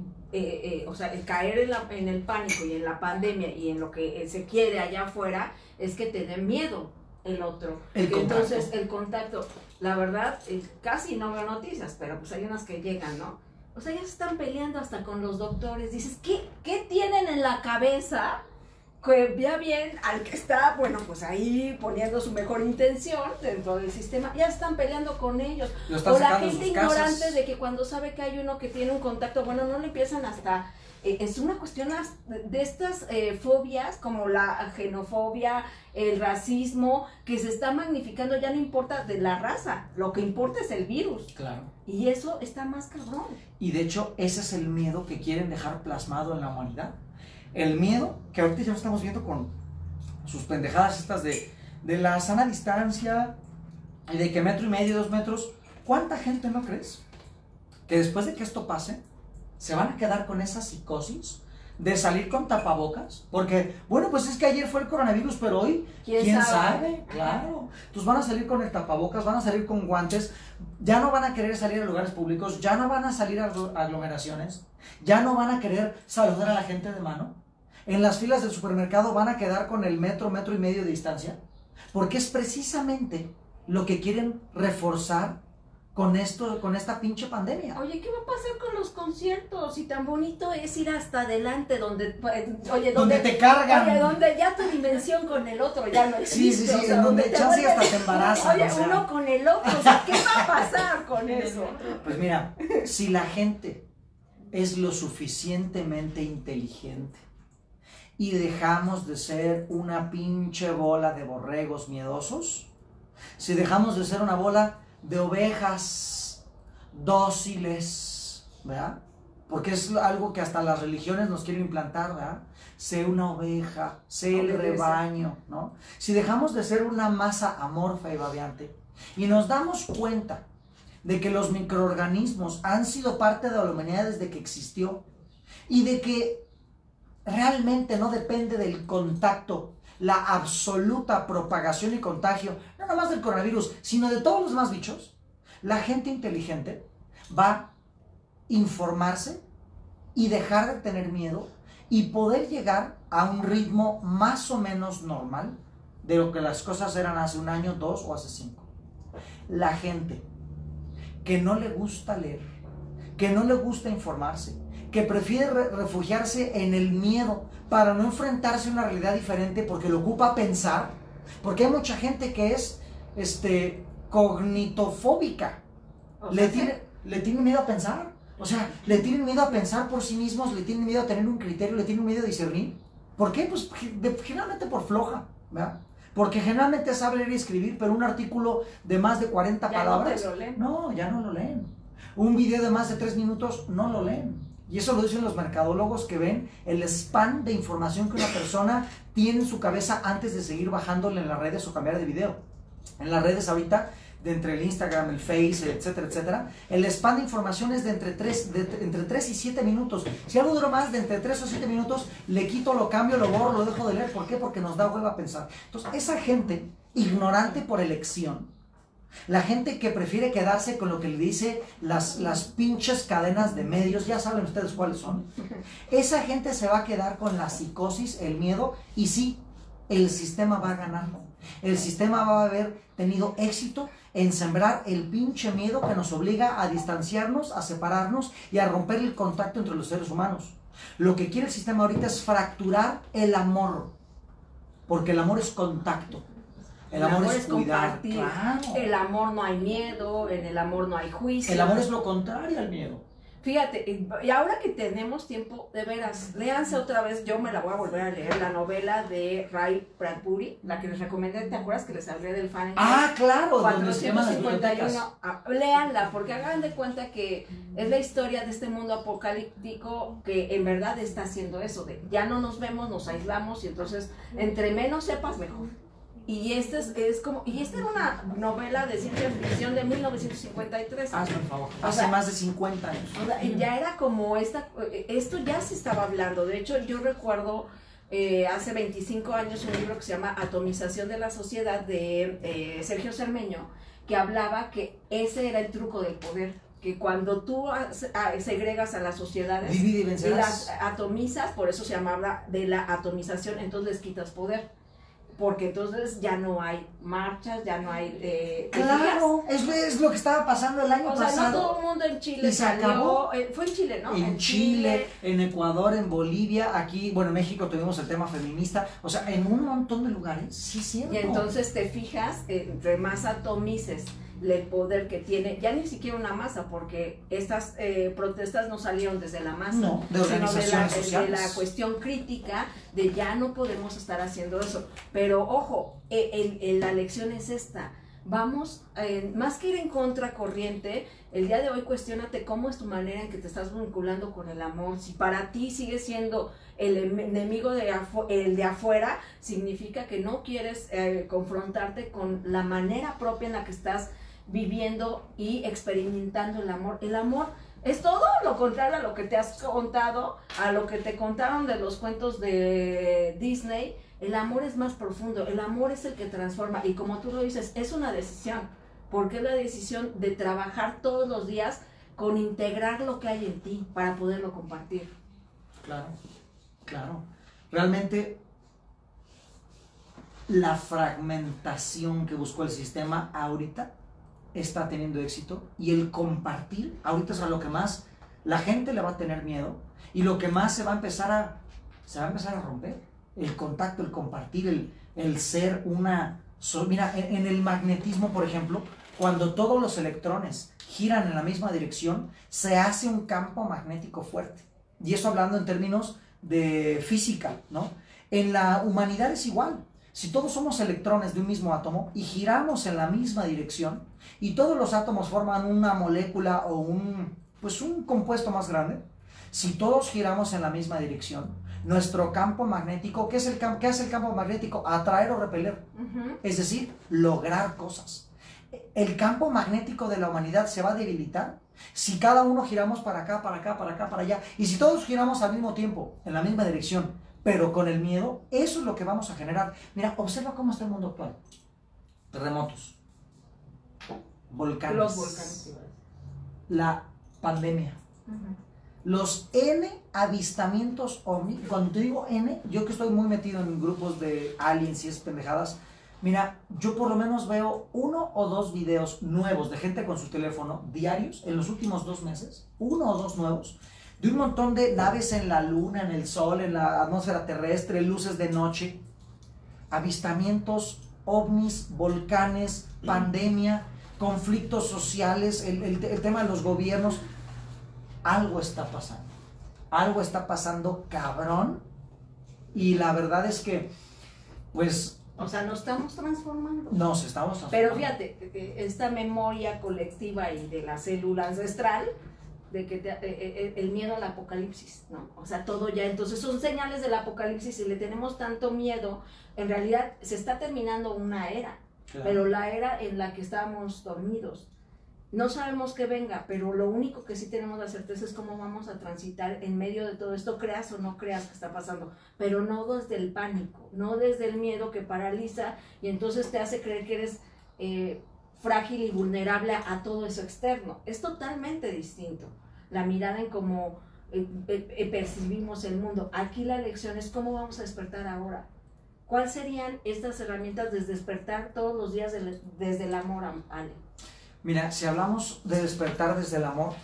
el caer en el pánico y en la pandemia y en lo que se quiere allá afuera es que te dé miedo el otro. Entonces el contacto, la verdad, casi no veo noticias, pero pues hay unas que llegan, ¿no? O sea, ya se están peleando hasta con los doctores. Dices, ¿qué tienen en la cabeza? Que ya bien al que está, bueno, pues ahí poniendo su mejor intención dentro del sistema, ya están peleando con ellos. O la gente ignorante de que cuando sabe que hay uno que tiene un contacto, bueno, no le empiezan hasta... es una cuestión de estas fobias como la xenofobia, el racismo, que se está magnificando, ya no importa de la raza, lo que importa es el virus. Claro. Y eso está más cabrón. Y de hecho ese es el miedo que quieren dejar plasmado en la humanidad. El miedo que ahorita ya lo estamos viendo con sus pendejadas estas de la sana distancia y de que 1,5 metros, 2 metros. ¿Cuánta gente no crees que después de que esto pase se van a quedar con esa psicosis de salir con tapabocas? Porque, bueno, pues es que ayer fue el coronavirus, pero hoy, ¿quién sabe? Claro. Entonces van a salir con el tapabocas, van a salir con guantes, ya no van a querer salir a lugares públicos, ya no van a salir a aglomeraciones, ya no van a querer saludar a la gente de mano. En las filas del supermercado van a quedar con el metro y medio de distancia, porque es precisamente lo que quieren reforzar con esta pinche pandemia. Oye, ¿qué va a pasar con los conciertos? Y tan bonito es ir hasta adelante, donde te cargan. Oye, donde ya tu dimensión con el otro ya no existe. Sí, o sea, en donde echas y hasta te embarazan. Oye, o sea, uno con el otro, o sea, ¿qué va a pasar con eso? Pues mira, si la gente es lo suficientemente inteligente y dejamos de ser una pinche bola de borregos miedosos, si dejamos de ser una bola de ovejas dóciles, ¿verdad? Porque es algo que hasta las religiones nos quieren implantar, ¿verdad? Sé una oveja, sé el rebaño, ¿no? Si dejamos de ser una masa amorfa y babeante y nos damos cuenta de que los microorganismos han sido parte de la humanidad desde que existió y de que realmente no depende del contacto la absoluta propagación y contagio, no nomás del coronavirus, sino de todos los demás bichos, la gente inteligente va a informarse y dejar de tener miedo y poder llegar a un ritmo más o menos normal de lo que las cosas eran hace un año, 2 o hace 5. La gente que no le gusta leer, que no le gusta informarse, que prefiere refugiarse en el miedo para no enfrentarse a una realidad diferente porque le ocupa pensar, porque hay mucha gente que es cognitofóbica, le tiene miedo a pensar, o sea, le tienen miedo a pensar por sí mismos, le tienen miedo a tener un criterio, le tienen miedo a discernir. ¿Por qué? Pues generalmente por floja, ¿verdad? Porque generalmente sabe leer y escribir, pero un artículo de más de 40 palabras, no, ya no lo leen. Un video de más de 3 minutos, no lo leen. Y eso lo dicen los mercadólogos que ven el spam de información que una persona tiene en su cabeza antes de seguir bajándole en las redes o cambiar de video. En las redes ahorita, de entre el Instagram, el Face, etcétera, etcétera, el spam de información es de entre 3 y 7 minutos. Si algo dura más de entre 3 o 7 minutos, le quito, lo cambio, lo borro, lo dejo de leer. ¿Por qué? Porque nos da hueva a pensar. Entonces, esa gente ignorante por elección, la gente que prefiere quedarse con lo que le dice las pinches cadenas de medios, ya saben ustedes cuáles son, esa gente se va a quedar con la psicosis, el miedo, y sí, el sistema va a ganar. El sistema va a haber tenido éxito en sembrar el pinche miedo que nos obliga a distanciarnos, a separarnos y a romper el contacto entre los seres humanos. Lo que quiere el sistema ahorita es fracturar el amor, porque el amor es contacto. El amor es cuidar, compartir. Claro. El amor no hay miedo, en el amor no hay juicio. El amor es lo contrario al miedo. Fíjate, y ahora que tenemos tiempo, de veras, léanse otra vez, yo me la voy a volver a leer, la novela de Ray Bradbury, la que les recomendé, ¿te acuerdas que les hablé del fan? Ah, claro, 451, léanla, porque hagan de cuenta que es la historia de este mundo apocalíptico que en verdad está haciendo eso, de ya no nos vemos, nos aislamos y entonces entre menos sepas mejor. Y esta era una novela de ciencia ficción de 1953. Hazme el favor. Hace más de 50 años. O sea, ya era como esto ya se estaba hablando. De hecho, yo recuerdo hace 25 años un libro que se llama Atomización de la Sociedad de Sergio Cermeño, que hablaba que ese era el truco del poder. Que cuando tú segregas a las sociedades y las atomizas, por eso se llamaba de la atomización, entonces les quitas poder. Porque entonces ya no hay marchas, ya no hay... claro, es lo que estaba pasando el año pasado. O sea, no todo el mundo en Chile y se acabó. Fue en Chile, ¿no? En Chile, en Ecuador, en Bolivia, aquí, bueno, en México tuvimos el tema feminista. O sea, en un montón de lugares, sí, cierto. Y entonces te fijas, entre más atomices el poder que tiene, ya ni siquiera una masa, porque estas protestas no salieron desde la masa, no, de organizaciones sino sociales. de la cuestión crítica de ya no podemos estar haciendo eso. Pero ojo, la lección es esta. Vamos, más que ir en contracorriente, el día de hoy cuestiónate cómo es tu manera en que te estás vinculando con el amor. Si para ti sigue siendo el enemigo el de afuera, significa que no quieres confrontarte con la manera propia en la que estás viviendo y experimentando el amor. El amor es todo lo contrario a lo que te has contado, a lo que te contaron de los cuentos de Disney. El amor es más profundo, el amor es el que transforma, y como tú lo dices, es una decisión, porque es la decisión de trabajar todos los días con integrar lo que hay en ti para poderlo compartir. Claro, claro. Realmente la fragmentación que buscó el sistema ahorita está teniendo éxito y el compartir ahorita es a lo que más la gente le va a tener miedo y lo que más se va a empezar a romper. El contacto, el compartir, el ser una... Mira, en el magnetismo, por ejemplo, cuando todos los electrones giran en la misma dirección, se hace un campo magnético fuerte. Y eso hablando en términos de física, ¿no? En la humanidad es igual. Si todos somos electrones de un mismo átomo y giramos en la misma dirección y todos los átomos forman una molécula o un compuesto más grande, si todos giramos en la misma dirección, nuestro campo magnético, ¿qué hace el campo magnético? Atraer o repeler. Es decir, lograr cosas. El campo magnético de la humanidad se va a debilitar si cada uno giramos para acá, para acá, para acá, para allá. Y si todos giramos al mismo tiempo, en la misma dirección, pero con el miedo, eso es lo que vamos a generar. Mira, observa cómo está el mundo actual. Terremotos, volcanes, Los volcanes. la pandemia, los N avistamientos ovni. Cuando te digo N, yo que estoy muy metido en grupos de aliens y esas pendejadas, mira, yo por lo menos veo 1 o 2 videos nuevos de gente con su teléfono diarios en los últimos 2 meses, 1 o 2 nuevos, de un montón de naves en la luna, en el sol, en la atmósfera terrestre, luces de noche, avistamientos, ovnis, volcanes, pandemia, conflictos sociales, el tema de los gobiernos. Algo está pasando cabrón, y la verdad es que, pues... O sea, nos estamos transformando. Nos estamos transformando. Pero fíjate, esta memoria colectiva y de la célula ancestral, de que el miedo al apocalipsis, ¿no? O sea, todo ya, entonces son señales del apocalipsis y le tenemos tanto miedo, en realidad se está terminando una era, claro. Pero la era en la que estábamos dormidos. No sabemos qué venga, pero lo único que sí tenemos la certeza es cómo vamos a transitar en medio de todo esto, creas o no creas que está pasando, pero no desde el pánico, no desde el miedo que paraliza y entonces te hace creer que eres frágil y vulnerable a todo eso externo. Es totalmente distinto la mirada en cómo percibimos el mundo. Aquí la lección es cómo vamos a despertar ahora. ¿Cuáles serían estas herramientas de despertar todos los días desde el amor, Ale? Mira, si hablamos de despertar desde el amor,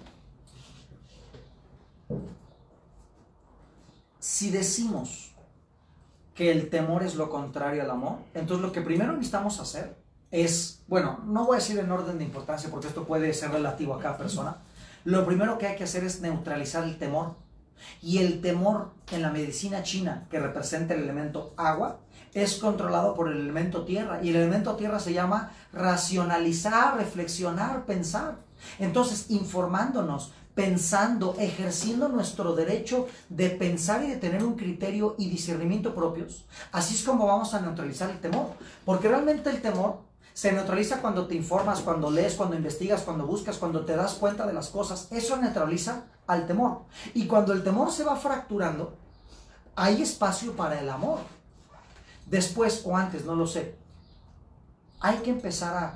si decimos que el temor es lo contrario al amor, entonces lo que primero necesitamos hacer es, bueno, no voy a decir en orden de importancia porque esto puede ser relativo a cada persona, lo primero que hay que hacer es neutralizar el temor. Y el temor en la medicina china, que representa el elemento agua, es controlado por el elemento tierra, y el elemento tierra se llama racionalizar, reflexionar, pensar. Entonces, informándonos, pensando, ejerciendo nuestro derecho de pensar y de tener un criterio y discernimiento propios, así es como vamos a neutralizar el temor, porque realmente el temor se neutraliza cuando te informas, cuando lees, cuando investigas, cuando buscas, cuando te das cuenta de las cosas. Eso neutraliza al temor, y cuando el temor se va fracturando, hay espacio para el amor. Después o antes, no lo sé, hay que empezar a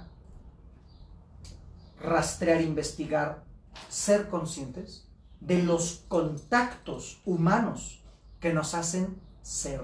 rastrear, investigar, ser conscientes de los contactos humanos que nos hacen ser.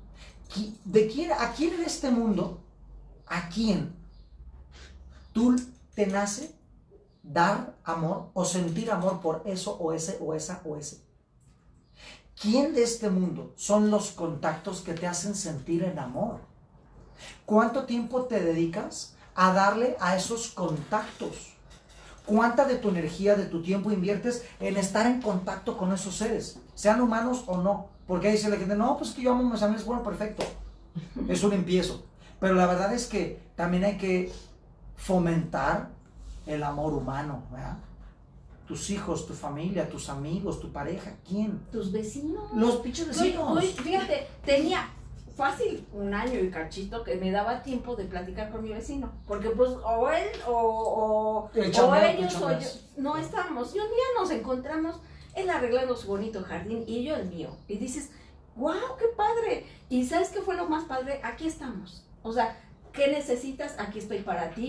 ¿A quién en este mundo, a quién tú te nace dar amor o sentir amor por eso o ese o esa o ese? ¿Quién de este mundo son los contactos que te hacen sentir en amor? ¿Cuánto tiempo te dedicas a darle a esos contactos? ¿Cuánta de tu energía, de tu tiempo inviertes en estar en contacto con esos seres, sean humanos o no? Porque ahí dice la gente, no, pues que yo amo a mis amigos, bueno, perfecto, es un empiezo. Pero la verdad es que también hay que fomentar el amor humano, ¿verdad? Tus hijos, tu familia, tus amigos, tu pareja, ¿quién? Tus vecinos. Los pinches vecinos. Fíjate, tenía fácil 1 año y cachito que me daba tiempo de platicar con mi vecino, porque pues o él o ellos o yo no estábamos, y un día nos encontramos él arreglando su bonito jardín y yo el mío, y dices, wow, qué padre. Y ¿sabes qué fue lo más padre? Aquí estamos, o sea, ¿qué necesitas? Aquí estoy para ti.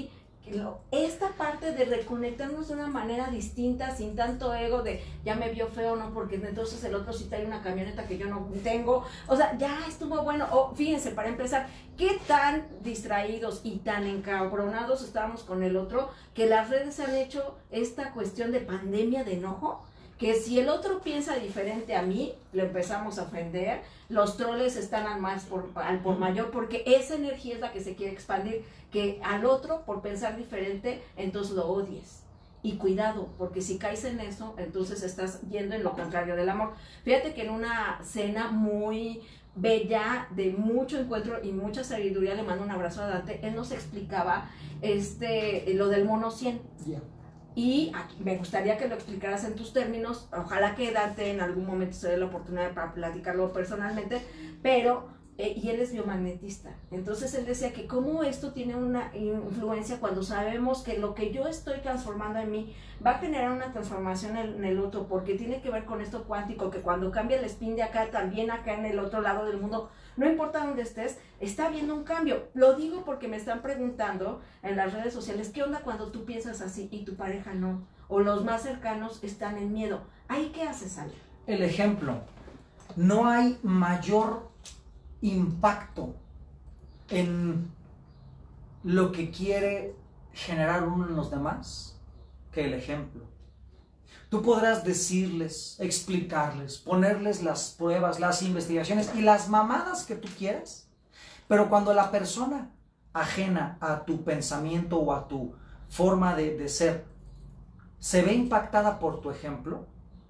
esta parte de reconectarnos de una manera distinta, sin tanto ego de ya me vio feo, no, porque entonces el otro sí trae una camioneta que yo no tengo, o sea, ya estuvo bueno. O fíjense, para empezar, qué tan distraídos y tan encabronados estábamos con el otro, que las redes han hecho esta cuestión de pandemia de enojo, que si el otro piensa diferente a mí, lo empezamos a ofender, los troles están al por mayor, porque esa energía es la que se quiere expandir, que al otro, por pensar diferente, entonces lo odies. Y cuidado, porque si caes en eso, entonces estás yendo en lo contrario del amor. Fíjate que en una cena muy bella, de mucho encuentro y mucha sabiduría, le mando un abrazo a Dante, él nos explicaba lo del mono 100. Yeah. Y aquí me gustaría que lo explicaras en tus términos, ojalá que Dante en algún momento se dé la oportunidad para platicarlo personalmente, pero, y él es biomagnetista, entonces él decía que cómo esto tiene una influencia cuando sabemos que lo que yo estoy transformando en mí va a generar una transformación en el otro, porque tiene que ver con esto cuántico, que cuando cambia el spin de acá, también acá en el otro lado del mundo, no importa dónde estés, está habiendo un cambio. Lo digo porque me están preguntando en las redes sociales, ¿qué onda cuando tú piensas así y tu pareja no? O los más cercanos están en miedo. ¿Ahí qué haces, Ale? El ejemplo, no hay mayor impacto en lo que quiere generar uno en los demás que el ejemplo. Tú podrás decirles, explicarles, ponerles las pruebas, las investigaciones y las mamadas que tú quieras, pero cuando la persona ajena a tu pensamiento o a tu forma de ser se ve impactada por tu ejemplo,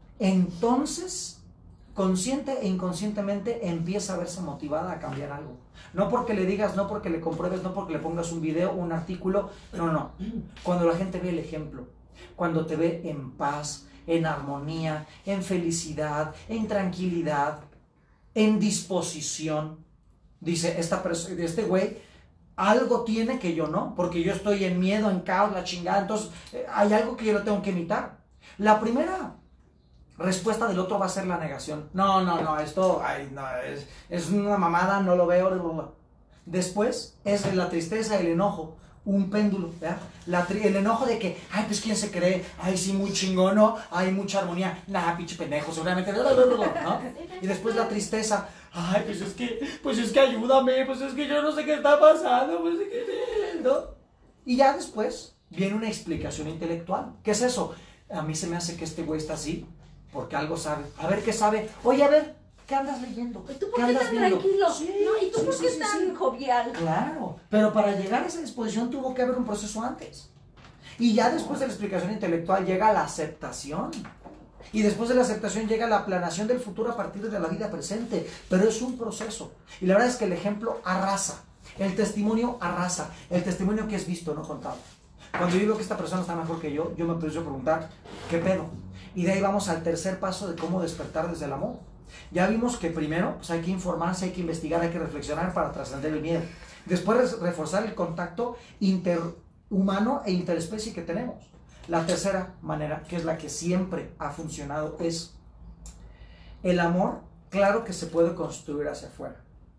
entonces consciente e inconscientemente empieza a verse motivada a cambiar algo. No porque le digas, no porque le compruebes, no porque le pongas un video, un artículo, no. Cuando la gente ve el ejemplo, cuando te ve en paz, en armonía, en felicidad, en tranquilidad, en disposición. Dice, este güey algo tiene que yo no, porque yo estoy en miedo, en caos, la chingada, entonces hay algo que yo lo tengo que imitar. La primera respuesta del otro va a ser la negación. No, esto es una mamada, no lo veo. Después es la tristeza, el enojo. Un péndulo, ¿verdad? El enojo de que, ay, pues quién se cree, ay, sí, muy chingón, ¿no? Hay mucha armonía, nah, pinche pendejo, seguramente, ¿no? Y después la tristeza, ay, pues es que ayúdame, pues es que yo no sé qué está pasando, pues es que, ¿no? Y ya después viene una explicación intelectual. ¿Qué es eso? A mí se me hace que este güey está así, porque algo sabe. A ver qué sabe. Oye, a ver, ¿qué andas leyendo? ¿Y tú por qué tan tranquilo? Sí, ¿No? ¿Y tú por qué tan jovial? Claro, pero para llegar a esa disposición tuvo que haber un proceso antes. Y ya después de la explicación intelectual llega la aceptación. Y después de la aceptación llega la planeación del futuro a partir de la vida presente. Pero es un proceso. Y la verdad es que el ejemplo arrasa. El testimonio arrasa. El testimonio que es visto, no contado. Cuando yo veo que esta persona está mejor que yo me empiezo a preguntar, ¿qué pedo? Y de ahí vamos al tercer paso de cómo despertar desde el amor. Ya vimos que primero pues hay que informarse, hay que investigar, hay que reflexionar para trascender el miedo. Después reforzar el contacto interhumano e interespecie que tenemos. La tercera manera, que es la que siempre ha funcionado, es el amor. Claro que se puede construir hacia afuera,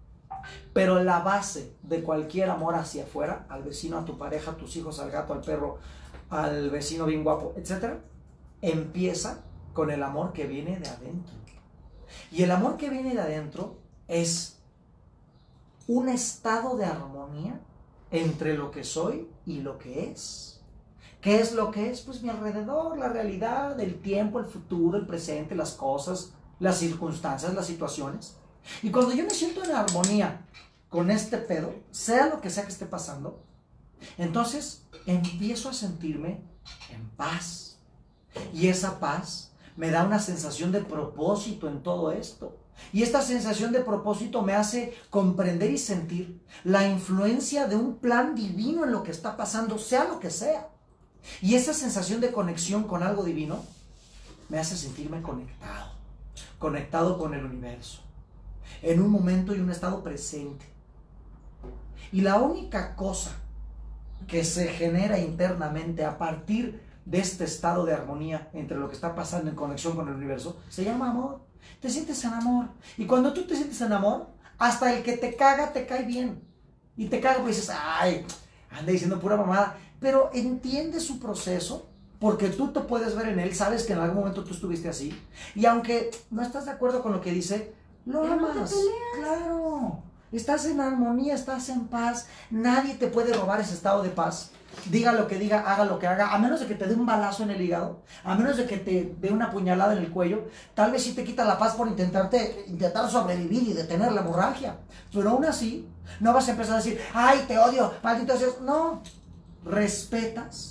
pero la base de cualquier amor hacia afuera, al vecino, a tu pareja, a tus hijos, al gato, al perro, al vecino bien guapo, etc., empieza con el amor que viene de adentro. Y el amor que viene de adentro es un estado de armonía entre lo que soy y lo que es. ¿Qué es lo que es? Pues mi alrededor, la realidad, el tiempo, el futuro, el presente, las cosas, las circunstancias, las situaciones. Y cuando yo me siento en armonía con este pedo, sea lo que sea que esté pasando, entonces empiezo a sentirme en paz. Y esa paz me da una sensación de propósito en todo esto. Y esta sensación de propósito me hace comprender y sentir la influencia de un plan divino en lo que está pasando, sea lo que sea. Y esa sensación de conexión con algo divino me hace sentirme conectado con el universo, en un momento y un estado presente. Y la única cosa que se genera internamente a partir de este estado de armonía entre lo que está pasando en conexión con el universo se llama amor. Te sientes en amor. Y cuando tú te sientes en amor, hasta el que te caga te cae bien. Y te caga, pues dices, ay, anda diciendo pura mamada. pero entiende su proceso, porque tú te puedes ver en él, sabes que en algún momento tú estuviste así, y aunque no estás de acuerdo con lo que dice, lo pero amas, no te peleas. claro, estás en armonía, estás en paz, nadie te puede robar ese estado de paz, diga lo que diga, haga lo que haga, a menos de que te dé un balazo en el hígado, a menos de que te dé una puñalada en el cuello, tal vez sí te quita la paz por intentar sobrevivir y detener la hemorragia, pero aún así, no vas a empezar a decir, ay, te odio, maldito seas, no, respetas,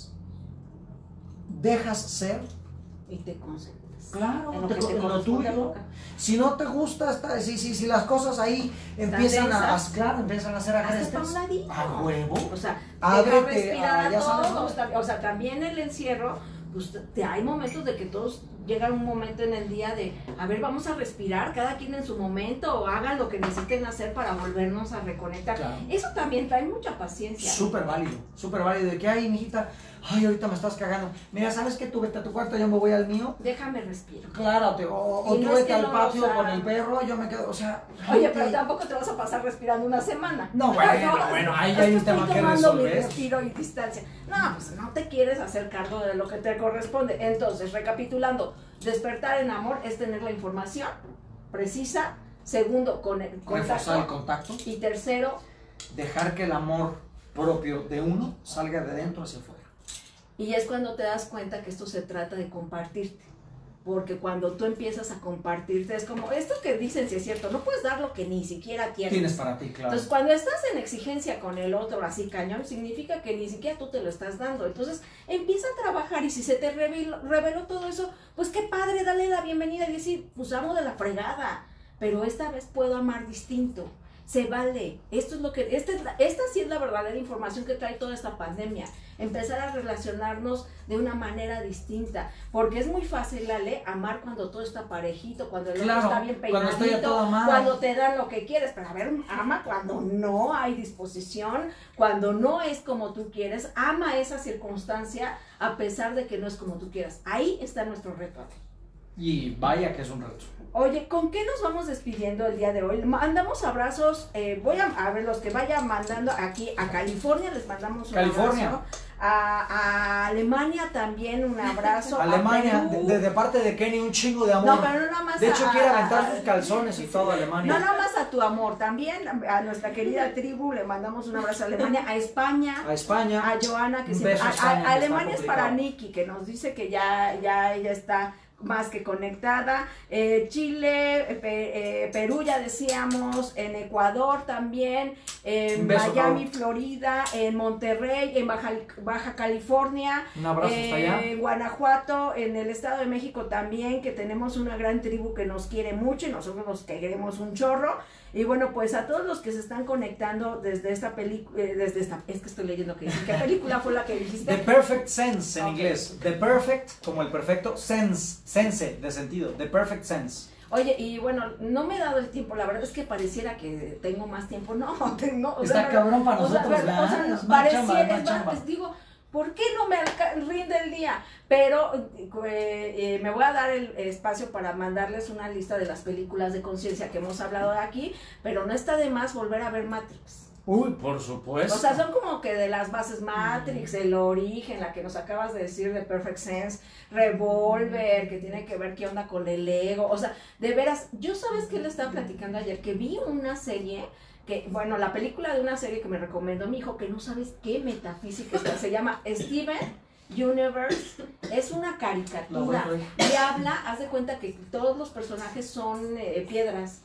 dejas ser Y te concentras. claro, En lo que te en lo corresponde, tuyo. Boca. Si no te gusta, si las cosas ahí empiezan densas, claro, empiezan a ser hazte agrestes, pa' un ladito. a huevo, O sea, ábrete deja respirar ya a sabes, todos. O sea, también el encierro, pues hay momentos de que todos llegan un momento en el día de, a ver, vamos a respirar, cada quien en su momento, o hagan lo que necesiten hacer para volvernos a reconectar. Claro. Eso también trae mucha paciencia. súper válido, de que, ay, mijita, ay, ahorita me estás cagando, mira, ¿sabes qué? Tú vete a tu cuarto, yo me voy al mío, Déjame respirar. claro, o Y tú no es vete que al no, patio o sea, con el perro, yo me quedo, o sea, Oye, ok. pero tampoco te vas a pasar respirando una semana. No, bueno, ahí hay un tema que tomando mi resolver. respiro y distancia. No, pues no te quieres hacer cargo de lo que te corresponde. Entonces, recapitulando, despertar en amor es tener la información precisa. Segundo, Reforzar el contacto, Y tercero, dejar que el amor propio de uno salga de dentro hacia afuera. y es cuando te das cuenta que esto se trata de compartirte. Porque cuando tú empiezas a compartirte, es como, esto que dicen si es cierto, no puedes dar lo que ni siquiera tienes. Tienes para ti, claro. Entonces, cuando estás en exigencia con el otro así cañón, significa que ni siquiera tú te lo estás dando. Entonces, empieza a trabajar y si se te reveló todo eso, pues qué padre, dale la bienvenida y decir, pues amo de la fregada, pero esta vez puedo amar distinto. Se vale. Esto es lo que, esta sí es la verdadera información que trae toda esta pandemia. Empezar a relacionarnos de una manera distinta. Porque es muy fácil, Ale, amar cuando todo está parejito, cuando el Claro, otro está bien cuando estoy a peinadito, toda madre. cuando te dan lo que quieres. Pero a ver, ama cuando no hay disposición, cuando no es como tú quieres. Ama esa circunstancia a pesar de que no es como tú quieras. Ahí está nuestro reto, Ale. Y vaya que es un reto. Oye, ¿con qué nos vamos despidiendo el día de hoy? Mandamos abrazos, voy a ver los que vayan mandando aquí a California, les mandamos un California. abrazo. A Alemania también un abrazo. Alemania, a Perú. de parte de Kenny, un chingo de amor. No, pero no nada más de hecho, quiere aventar sus calzones y todo a Alemania. No, nada más a tu amor, también a nuestra querida tribu le mandamos un abrazo a Alemania, a España. A España. A Joana, que Un siempre. beso a España, que está Alemania es para complicado. Nikki, que nos dice que ya ella está más que conectada. Chile, Perú ya decíamos, en Ecuador también, en Un beso, Miami, Pau. Florida, en Monterrey, en Baja California, Un abrazo hasta allá. en Guanajuato, en el Estado de México también, que tenemos una gran tribu que nos quiere mucho y nosotros nos queremos un chorro. Y bueno, pues a todos los que se están conectando desde esta película, es que estoy leyendo que dice, ¿qué película fue la que dijiste? The Perfect Sense en Ok. inglés. The Perfect, como el perfecto, sense, de sentido. The Perfect Sense. Oye, y bueno, no me he dado el tiempo, la verdad es que pareciera que tengo más tiempo, no, tengo, Está cabrón para nosotros, ¿verdad? Es más chamba, es más chamba. pues digo, ¿por qué no me rinde el día? Pero me voy a dar el espacio para mandarles una lista de las películas de conciencia que hemos hablado aquí, pero no está de más volver a ver Matrix. Uy, por supuesto. O sea, son como que de las bases Matrix, el origen, la que nos acabas de decir de Perfect Sense, Revolver, que tiene que ver qué onda con el ego. O sea, de veras, yo sabes que le estaba platicando ayer, que vi una serie, que, bueno, la película de una serie que me recomendó mi hijo, que no sabes qué metafísica está, se llama Steven Universe, es una caricatura y habla, haz de cuenta que todos los personajes son piedras,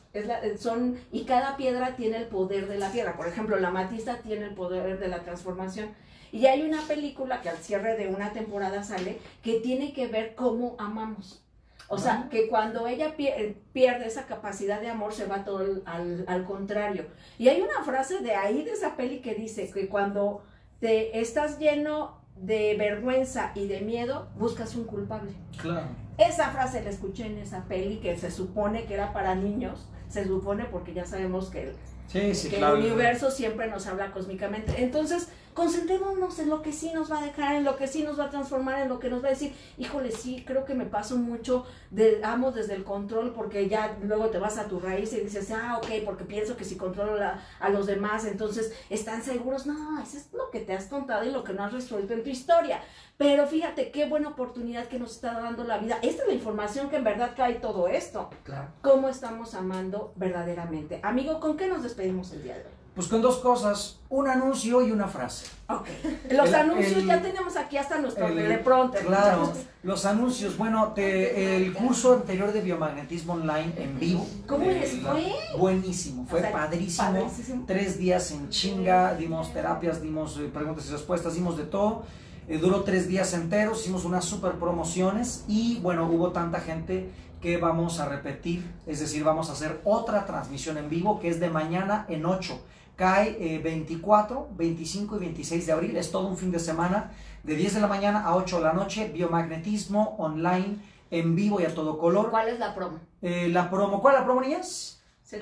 y cada piedra tiene el poder de la tierra. Por ejemplo, la amatista tiene el poder de la transformación. Y hay una película que al cierre de una temporada sale, que tiene que ver cómo amamos. O sea, que cuando ella pierde esa capacidad de amor, se va todo al contrario. Y hay una frase de ahí, de esa peli, que dice que cuando te estás lleno de vergüenza y de miedo, buscas un culpable. Claro. Esa frase la escuché en esa peli, que se supone que era para niños, se supone, porque ya sabemos que Sí, que claro. el universo siempre nos habla cósmicamente. Entonces, concentrémonos en lo que sí nos va a dejar, en lo que sí nos va a transformar, en lo que nos va a decir, híjole, sí, creo que me paso mucho, amo desde el control, porque ya luego te vas a tu raíz y dices, ok, porque pienso que si controlo a los demás, entonces están seguros. No, eso es lo que te has contado y lo que no has resuelto en tu historia. Pero fíjate qué buena oportunidad que nos está dando la vida. Esta es la información que en verdad cae todo esto. Claro. ¿Cómo estamos amando verdaderamente? Amigo, ¿con qué nos despedimos el día de hoy? Pues con dos cosas, un anuncio y una frase. Ok. Los anuncios, ya tenemos aquí hasta nuestro teleprompter. Claro, los anuncios. Bueno, el curso anterior de biomagnetismo online en vivo. ¿Cómo les fue? Buenísimo, fue padrísimo. 3 días en chinga, dimos terapias, dimos preguntas y respuestas, dimos de todo. Duró 3 días enteros, hicimos unas super promociones y bueno, hubo tanta gente que vamos a repetir, es decir, vamos a hacer otra transmisión en vivo que es de mañana en 8. Cae 24, 25 y 26 de abril, es todo un fin de semana, de 10 de la mañana a 8 de la noche, biomagnetismo online, en vivo y a todo color. ¿Cuál es la promo? ¿Cuál es la promo, niñas? Se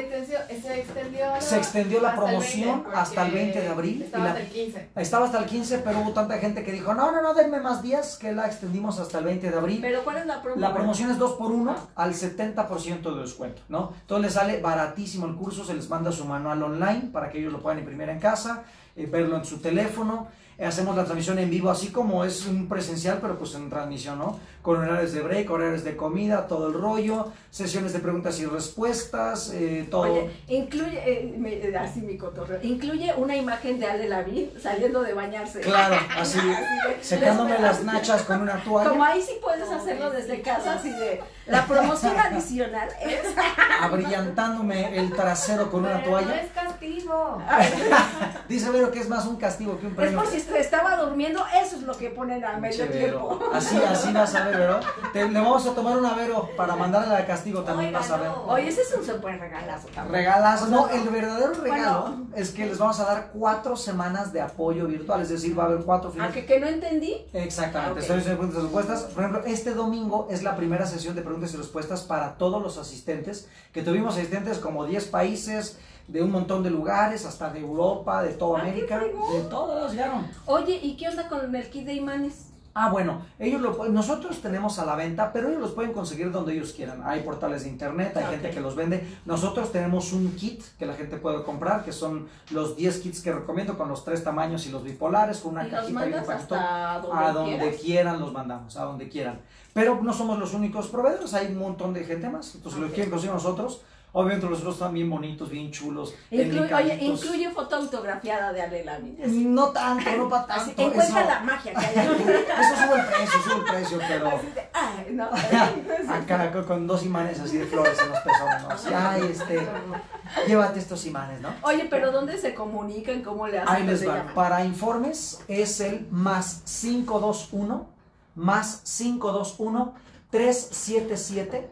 extendió la promoción hasta el 20 de abril. Estaba hasta el 15. Estaba hasta el 15, pero hubo tanta gente que dijo, no, denme más días, que la extendimos hasta el 20 de abril. ¿Pero cuál es la promo? La promoción es 2x1 al 70% de descuento, ¿no? Entonces les sale baratísimo el curso, se les manda su manual online para que ellos lo puedan imprimir en casa, verlo en su teléfono. Hacemos la transmisión en vivo, así como es un presencial, pero pues en transmisión, ¿no? Con horarios de break, horarios de comida, todo el rollo, sesiones de preguntas y respuestas, todo. Oye, incluye, así mi cotorreo, incluye una imagen de Ale Lavín saliendo de bañarse. Claro, así, secándome las nachas con una toalla. Como ahí sí puedes hacerlo desde casa, así de, la promoción adicional es... Abrillantándome el trasero con una toalla. No es castigo. Dice Vero que es más un castigo que un Es premio. por si estaba durmiendo, eso es lo que ponen al medio tiempo. Así vas a ver, Vero. Le vamos a tomar una Vero para mandarle al castigo también, vas a ver. Oye, ese es un súper regalazo también. Regalazo. No, el verdadero regalo es que les vamos a dar 4 semanas de apoyo virtual, es decir, va a haber 4 fines. ¿Que no entendí? Exactamente, estoy haciendo preguntas y respuestas. Por ejemplo, este domingo es la primera sesión de preguntas y respuestas para todos los asistentes, que tuvimos asistentes como 10 países, de un montón de lugares, hasta de Europa, de toda América, de todos llegaron. Oye, ¿y qué onda con el kit de imanes? Bueno, nosotros tenemos a la venta, pero ellos los pueden conseguir donde ellos quieran. Hay portales de internet, hay gente que los vende. Nosotros tenemos un kit que la gente puede comprar, que son los 10 kits que recomiendo con los 3 tamaños y los bipolares, con una cajita y un paquete. A donde quieran los mandamos, a donde quieran. Pero no somos los únicos proveedores, hay un montón de gente más. Entonces, si lo quieren conseguir nosotros, obviamente los otros están bien bonitos, bien chulos. Incluye foto autografiada de Ale Lavín. No tanto, no para tanto. Encuentra la magia que hay. Eso sube el precio, pero... Así de, no. Acá con 2 imanes así de flores en los pezones, ¿no? Así, llévate estos imanes, ¿no? Oye, pero ¿dónde se comunican? ¿Cómo le hacen? Ahí les va. Para informes es el +521 377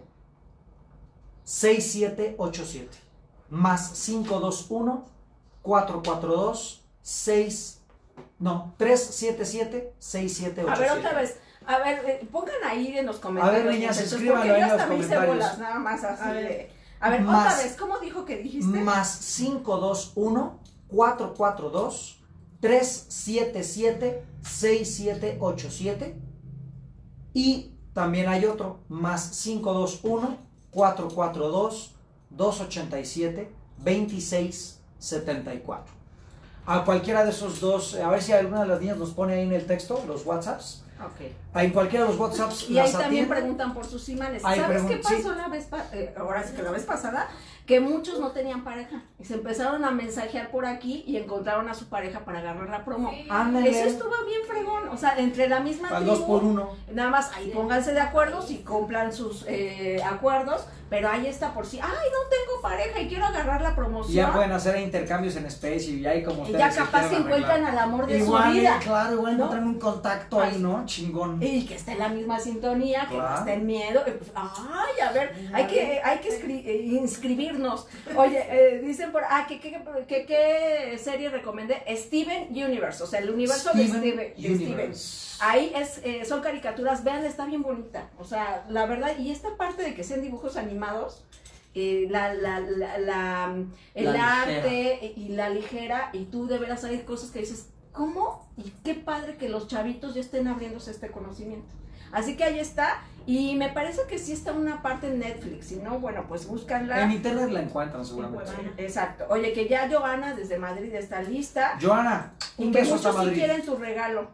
6787 +521 442 377 6787. A ver, otra vez. A ver, pongan ahí en los comentarios. A ver, niñas, escríbanlo ahí en los comentarios. Bolas, nada más así a ver, otra vez, ¿cómo dijo que dijiste? +521 442 377 6787. Y también hay otro, +521 442 287 2674. A cualquiera de esos dos, a ver si alguna de las niñas nos pone ahí en el texto, los WhatsApps. Ok. En cualquiera de los WhatsApps. Y ahí también preguntan por sus imanes. ¿Sabes qué pasó la vez ahora sí que la vez pasada? Que muchos no tenían pareja y se empezaron a mensajear por aquí y encontraron a su pareja para agarrar la promo. Sí. Eso estuvo bien fregón, o sea, entre la misma tribu, 2x1. nada más ahí pónganse de acuerdo si cumplan sus acuerdos, pero ahí está por si, no tengo pareja y quiero agarrar la promoción. Y ya pueden hacer intercambios en Space y ahí como ustedes ya capaz que encuentran al amor de su vida. Claro, igual encuentran un contacto ahí, ¿no? Chingón. Y que esté en la misma sintonía, que no esté en miedo. A ver, hay que inscribirnos. Oye, dicen por ¿qué serie recomendé? Steven Universe, o sea, el universo de Steven. Ahí son caricaturas, vean, está bien bonita. O sea, la verdad, y esta parte de que sean dibujos animados, el arte y la ligera, y tú de veras hay cosas que dices, ¿cómo? Y qué padre que los chavitos ya estén abriéndose este conocimiento. Así que ahí está, y me parece que sí está una parte en Netflix, si no, bueno, pues búscanla. En internet la encuentran seguramente. Bueno, exacto. Oye, que ya Joana desde Madrid está lista. Joana, Y un que beso hasta muchos sí Madrid. quieren tu regalo.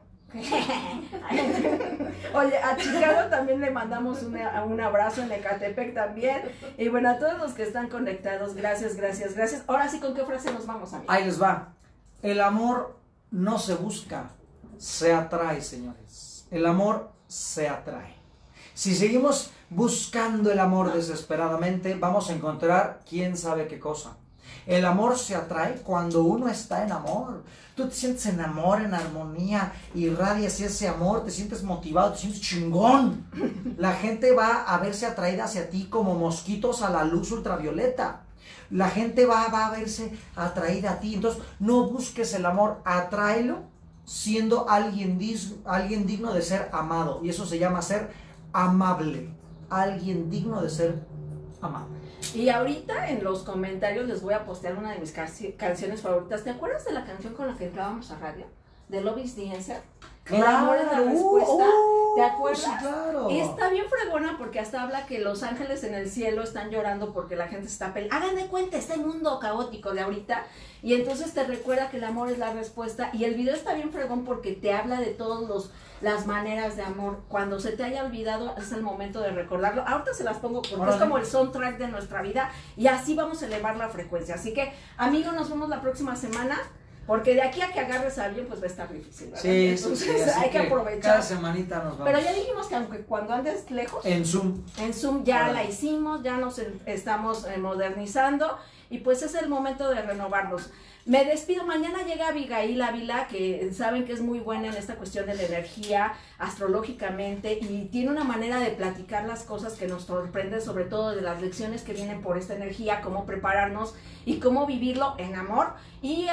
Oye, a Chicago también le mandamos un abrazo, en Ecatepec también. Y bueno, a todos los que están conectados, gracias, gracias, gracias. Ahora sí, ¿con qué frase nos vamos, amigos? Ahí les va. El amor no se busca, se atrae, señores. El amor se atrae. Si seguimos buscando el amor desesperadamente, vamos a encontrar quién sabe qué cosa. El amor se atrae cuando uno está en amor. Tú te sientes en amor, en armonía, irradias ese amor, te sientes motivado, te sientes chingón. La gente va a verse atraída hacia ti como mosquitos a la luz ultravioleta. La gente va a verse atraída a ti. Entonces, no busques el amor, atráelo siendo alguien digno de ser amado. Y eso se llama ser amable. Alguien digno de ser amado. Y ahorita en los comentarios les voy a postear una de mis canciones favoritas. ¿Te acuerdas de la canción con la que entrábamos a radio? De Love is the Answer. El amor es la respuesta. ¿Te acuerdas? Sí, claro. Y está bien fregona porque hasta habla que los ángeles en el cielo están llorando porque la gente se está peleando. Hagan de cuenta este mundo caótico de ahorita. Y entonces te recuerda que el amor es la respuesta. Y el video está bien fregón porque te habla de todas las maneras de amor. Cuando se te haya olvidado es el momento de recordarlo. Ahorita se las pongo porque es como el soundtrack de nuestra vida. Y así vamos a elevar la frecuencia. Así que, amigos, nos vemos la próxima semana. Porque de aquí a que agarres a alguien, pues va a estar difícil, ¿verdad? Sí, Entonces, sí, así hay que aprovechar. Cada semanita nos vamos. Pero ya dijimos que aunque cuando andes lejos, En Zoom. en Zoom ya Ahora. la hicimos, ya nos estamos modernizando y pues es el momento de renovarnos. Me despido, mañana llega Abigail Ávila, que saben que es muy buena en esta cuestión de la energía, astrológicamente, y tiene una manera de platicar las cosas que nos sorprende, sobre todo de las lecciones que vienen por esta energía, cómo prepararnos y cómo vivirlo en amor. Y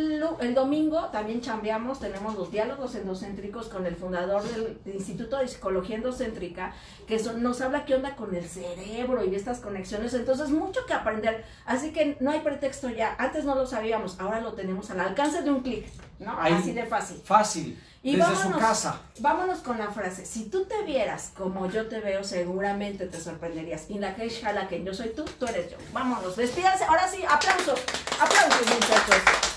el domingo también chambeamos, tenemos los diálogos endocéntricos con el fundador del Instituto de Psicología Endocéntrica, que nos habla qué onda con el cerebro y estas conexiones. Entonces, mucho que aprender. Así que no hay pretexto ya. Antes no lo sabíamos, ahora lo tenemos al alcance de un clic, ¿no? Ahí. Así de fácil. Fácil. Y desde su casa. Vámonos con la frase. Si tú te vieras como yo te veo, seguramente te sorprenderías. In la que jala que yo soy tú, tú eres yo. Vámonos, despídanse. Ahora sí, aplausos. Aplausos, muchachos.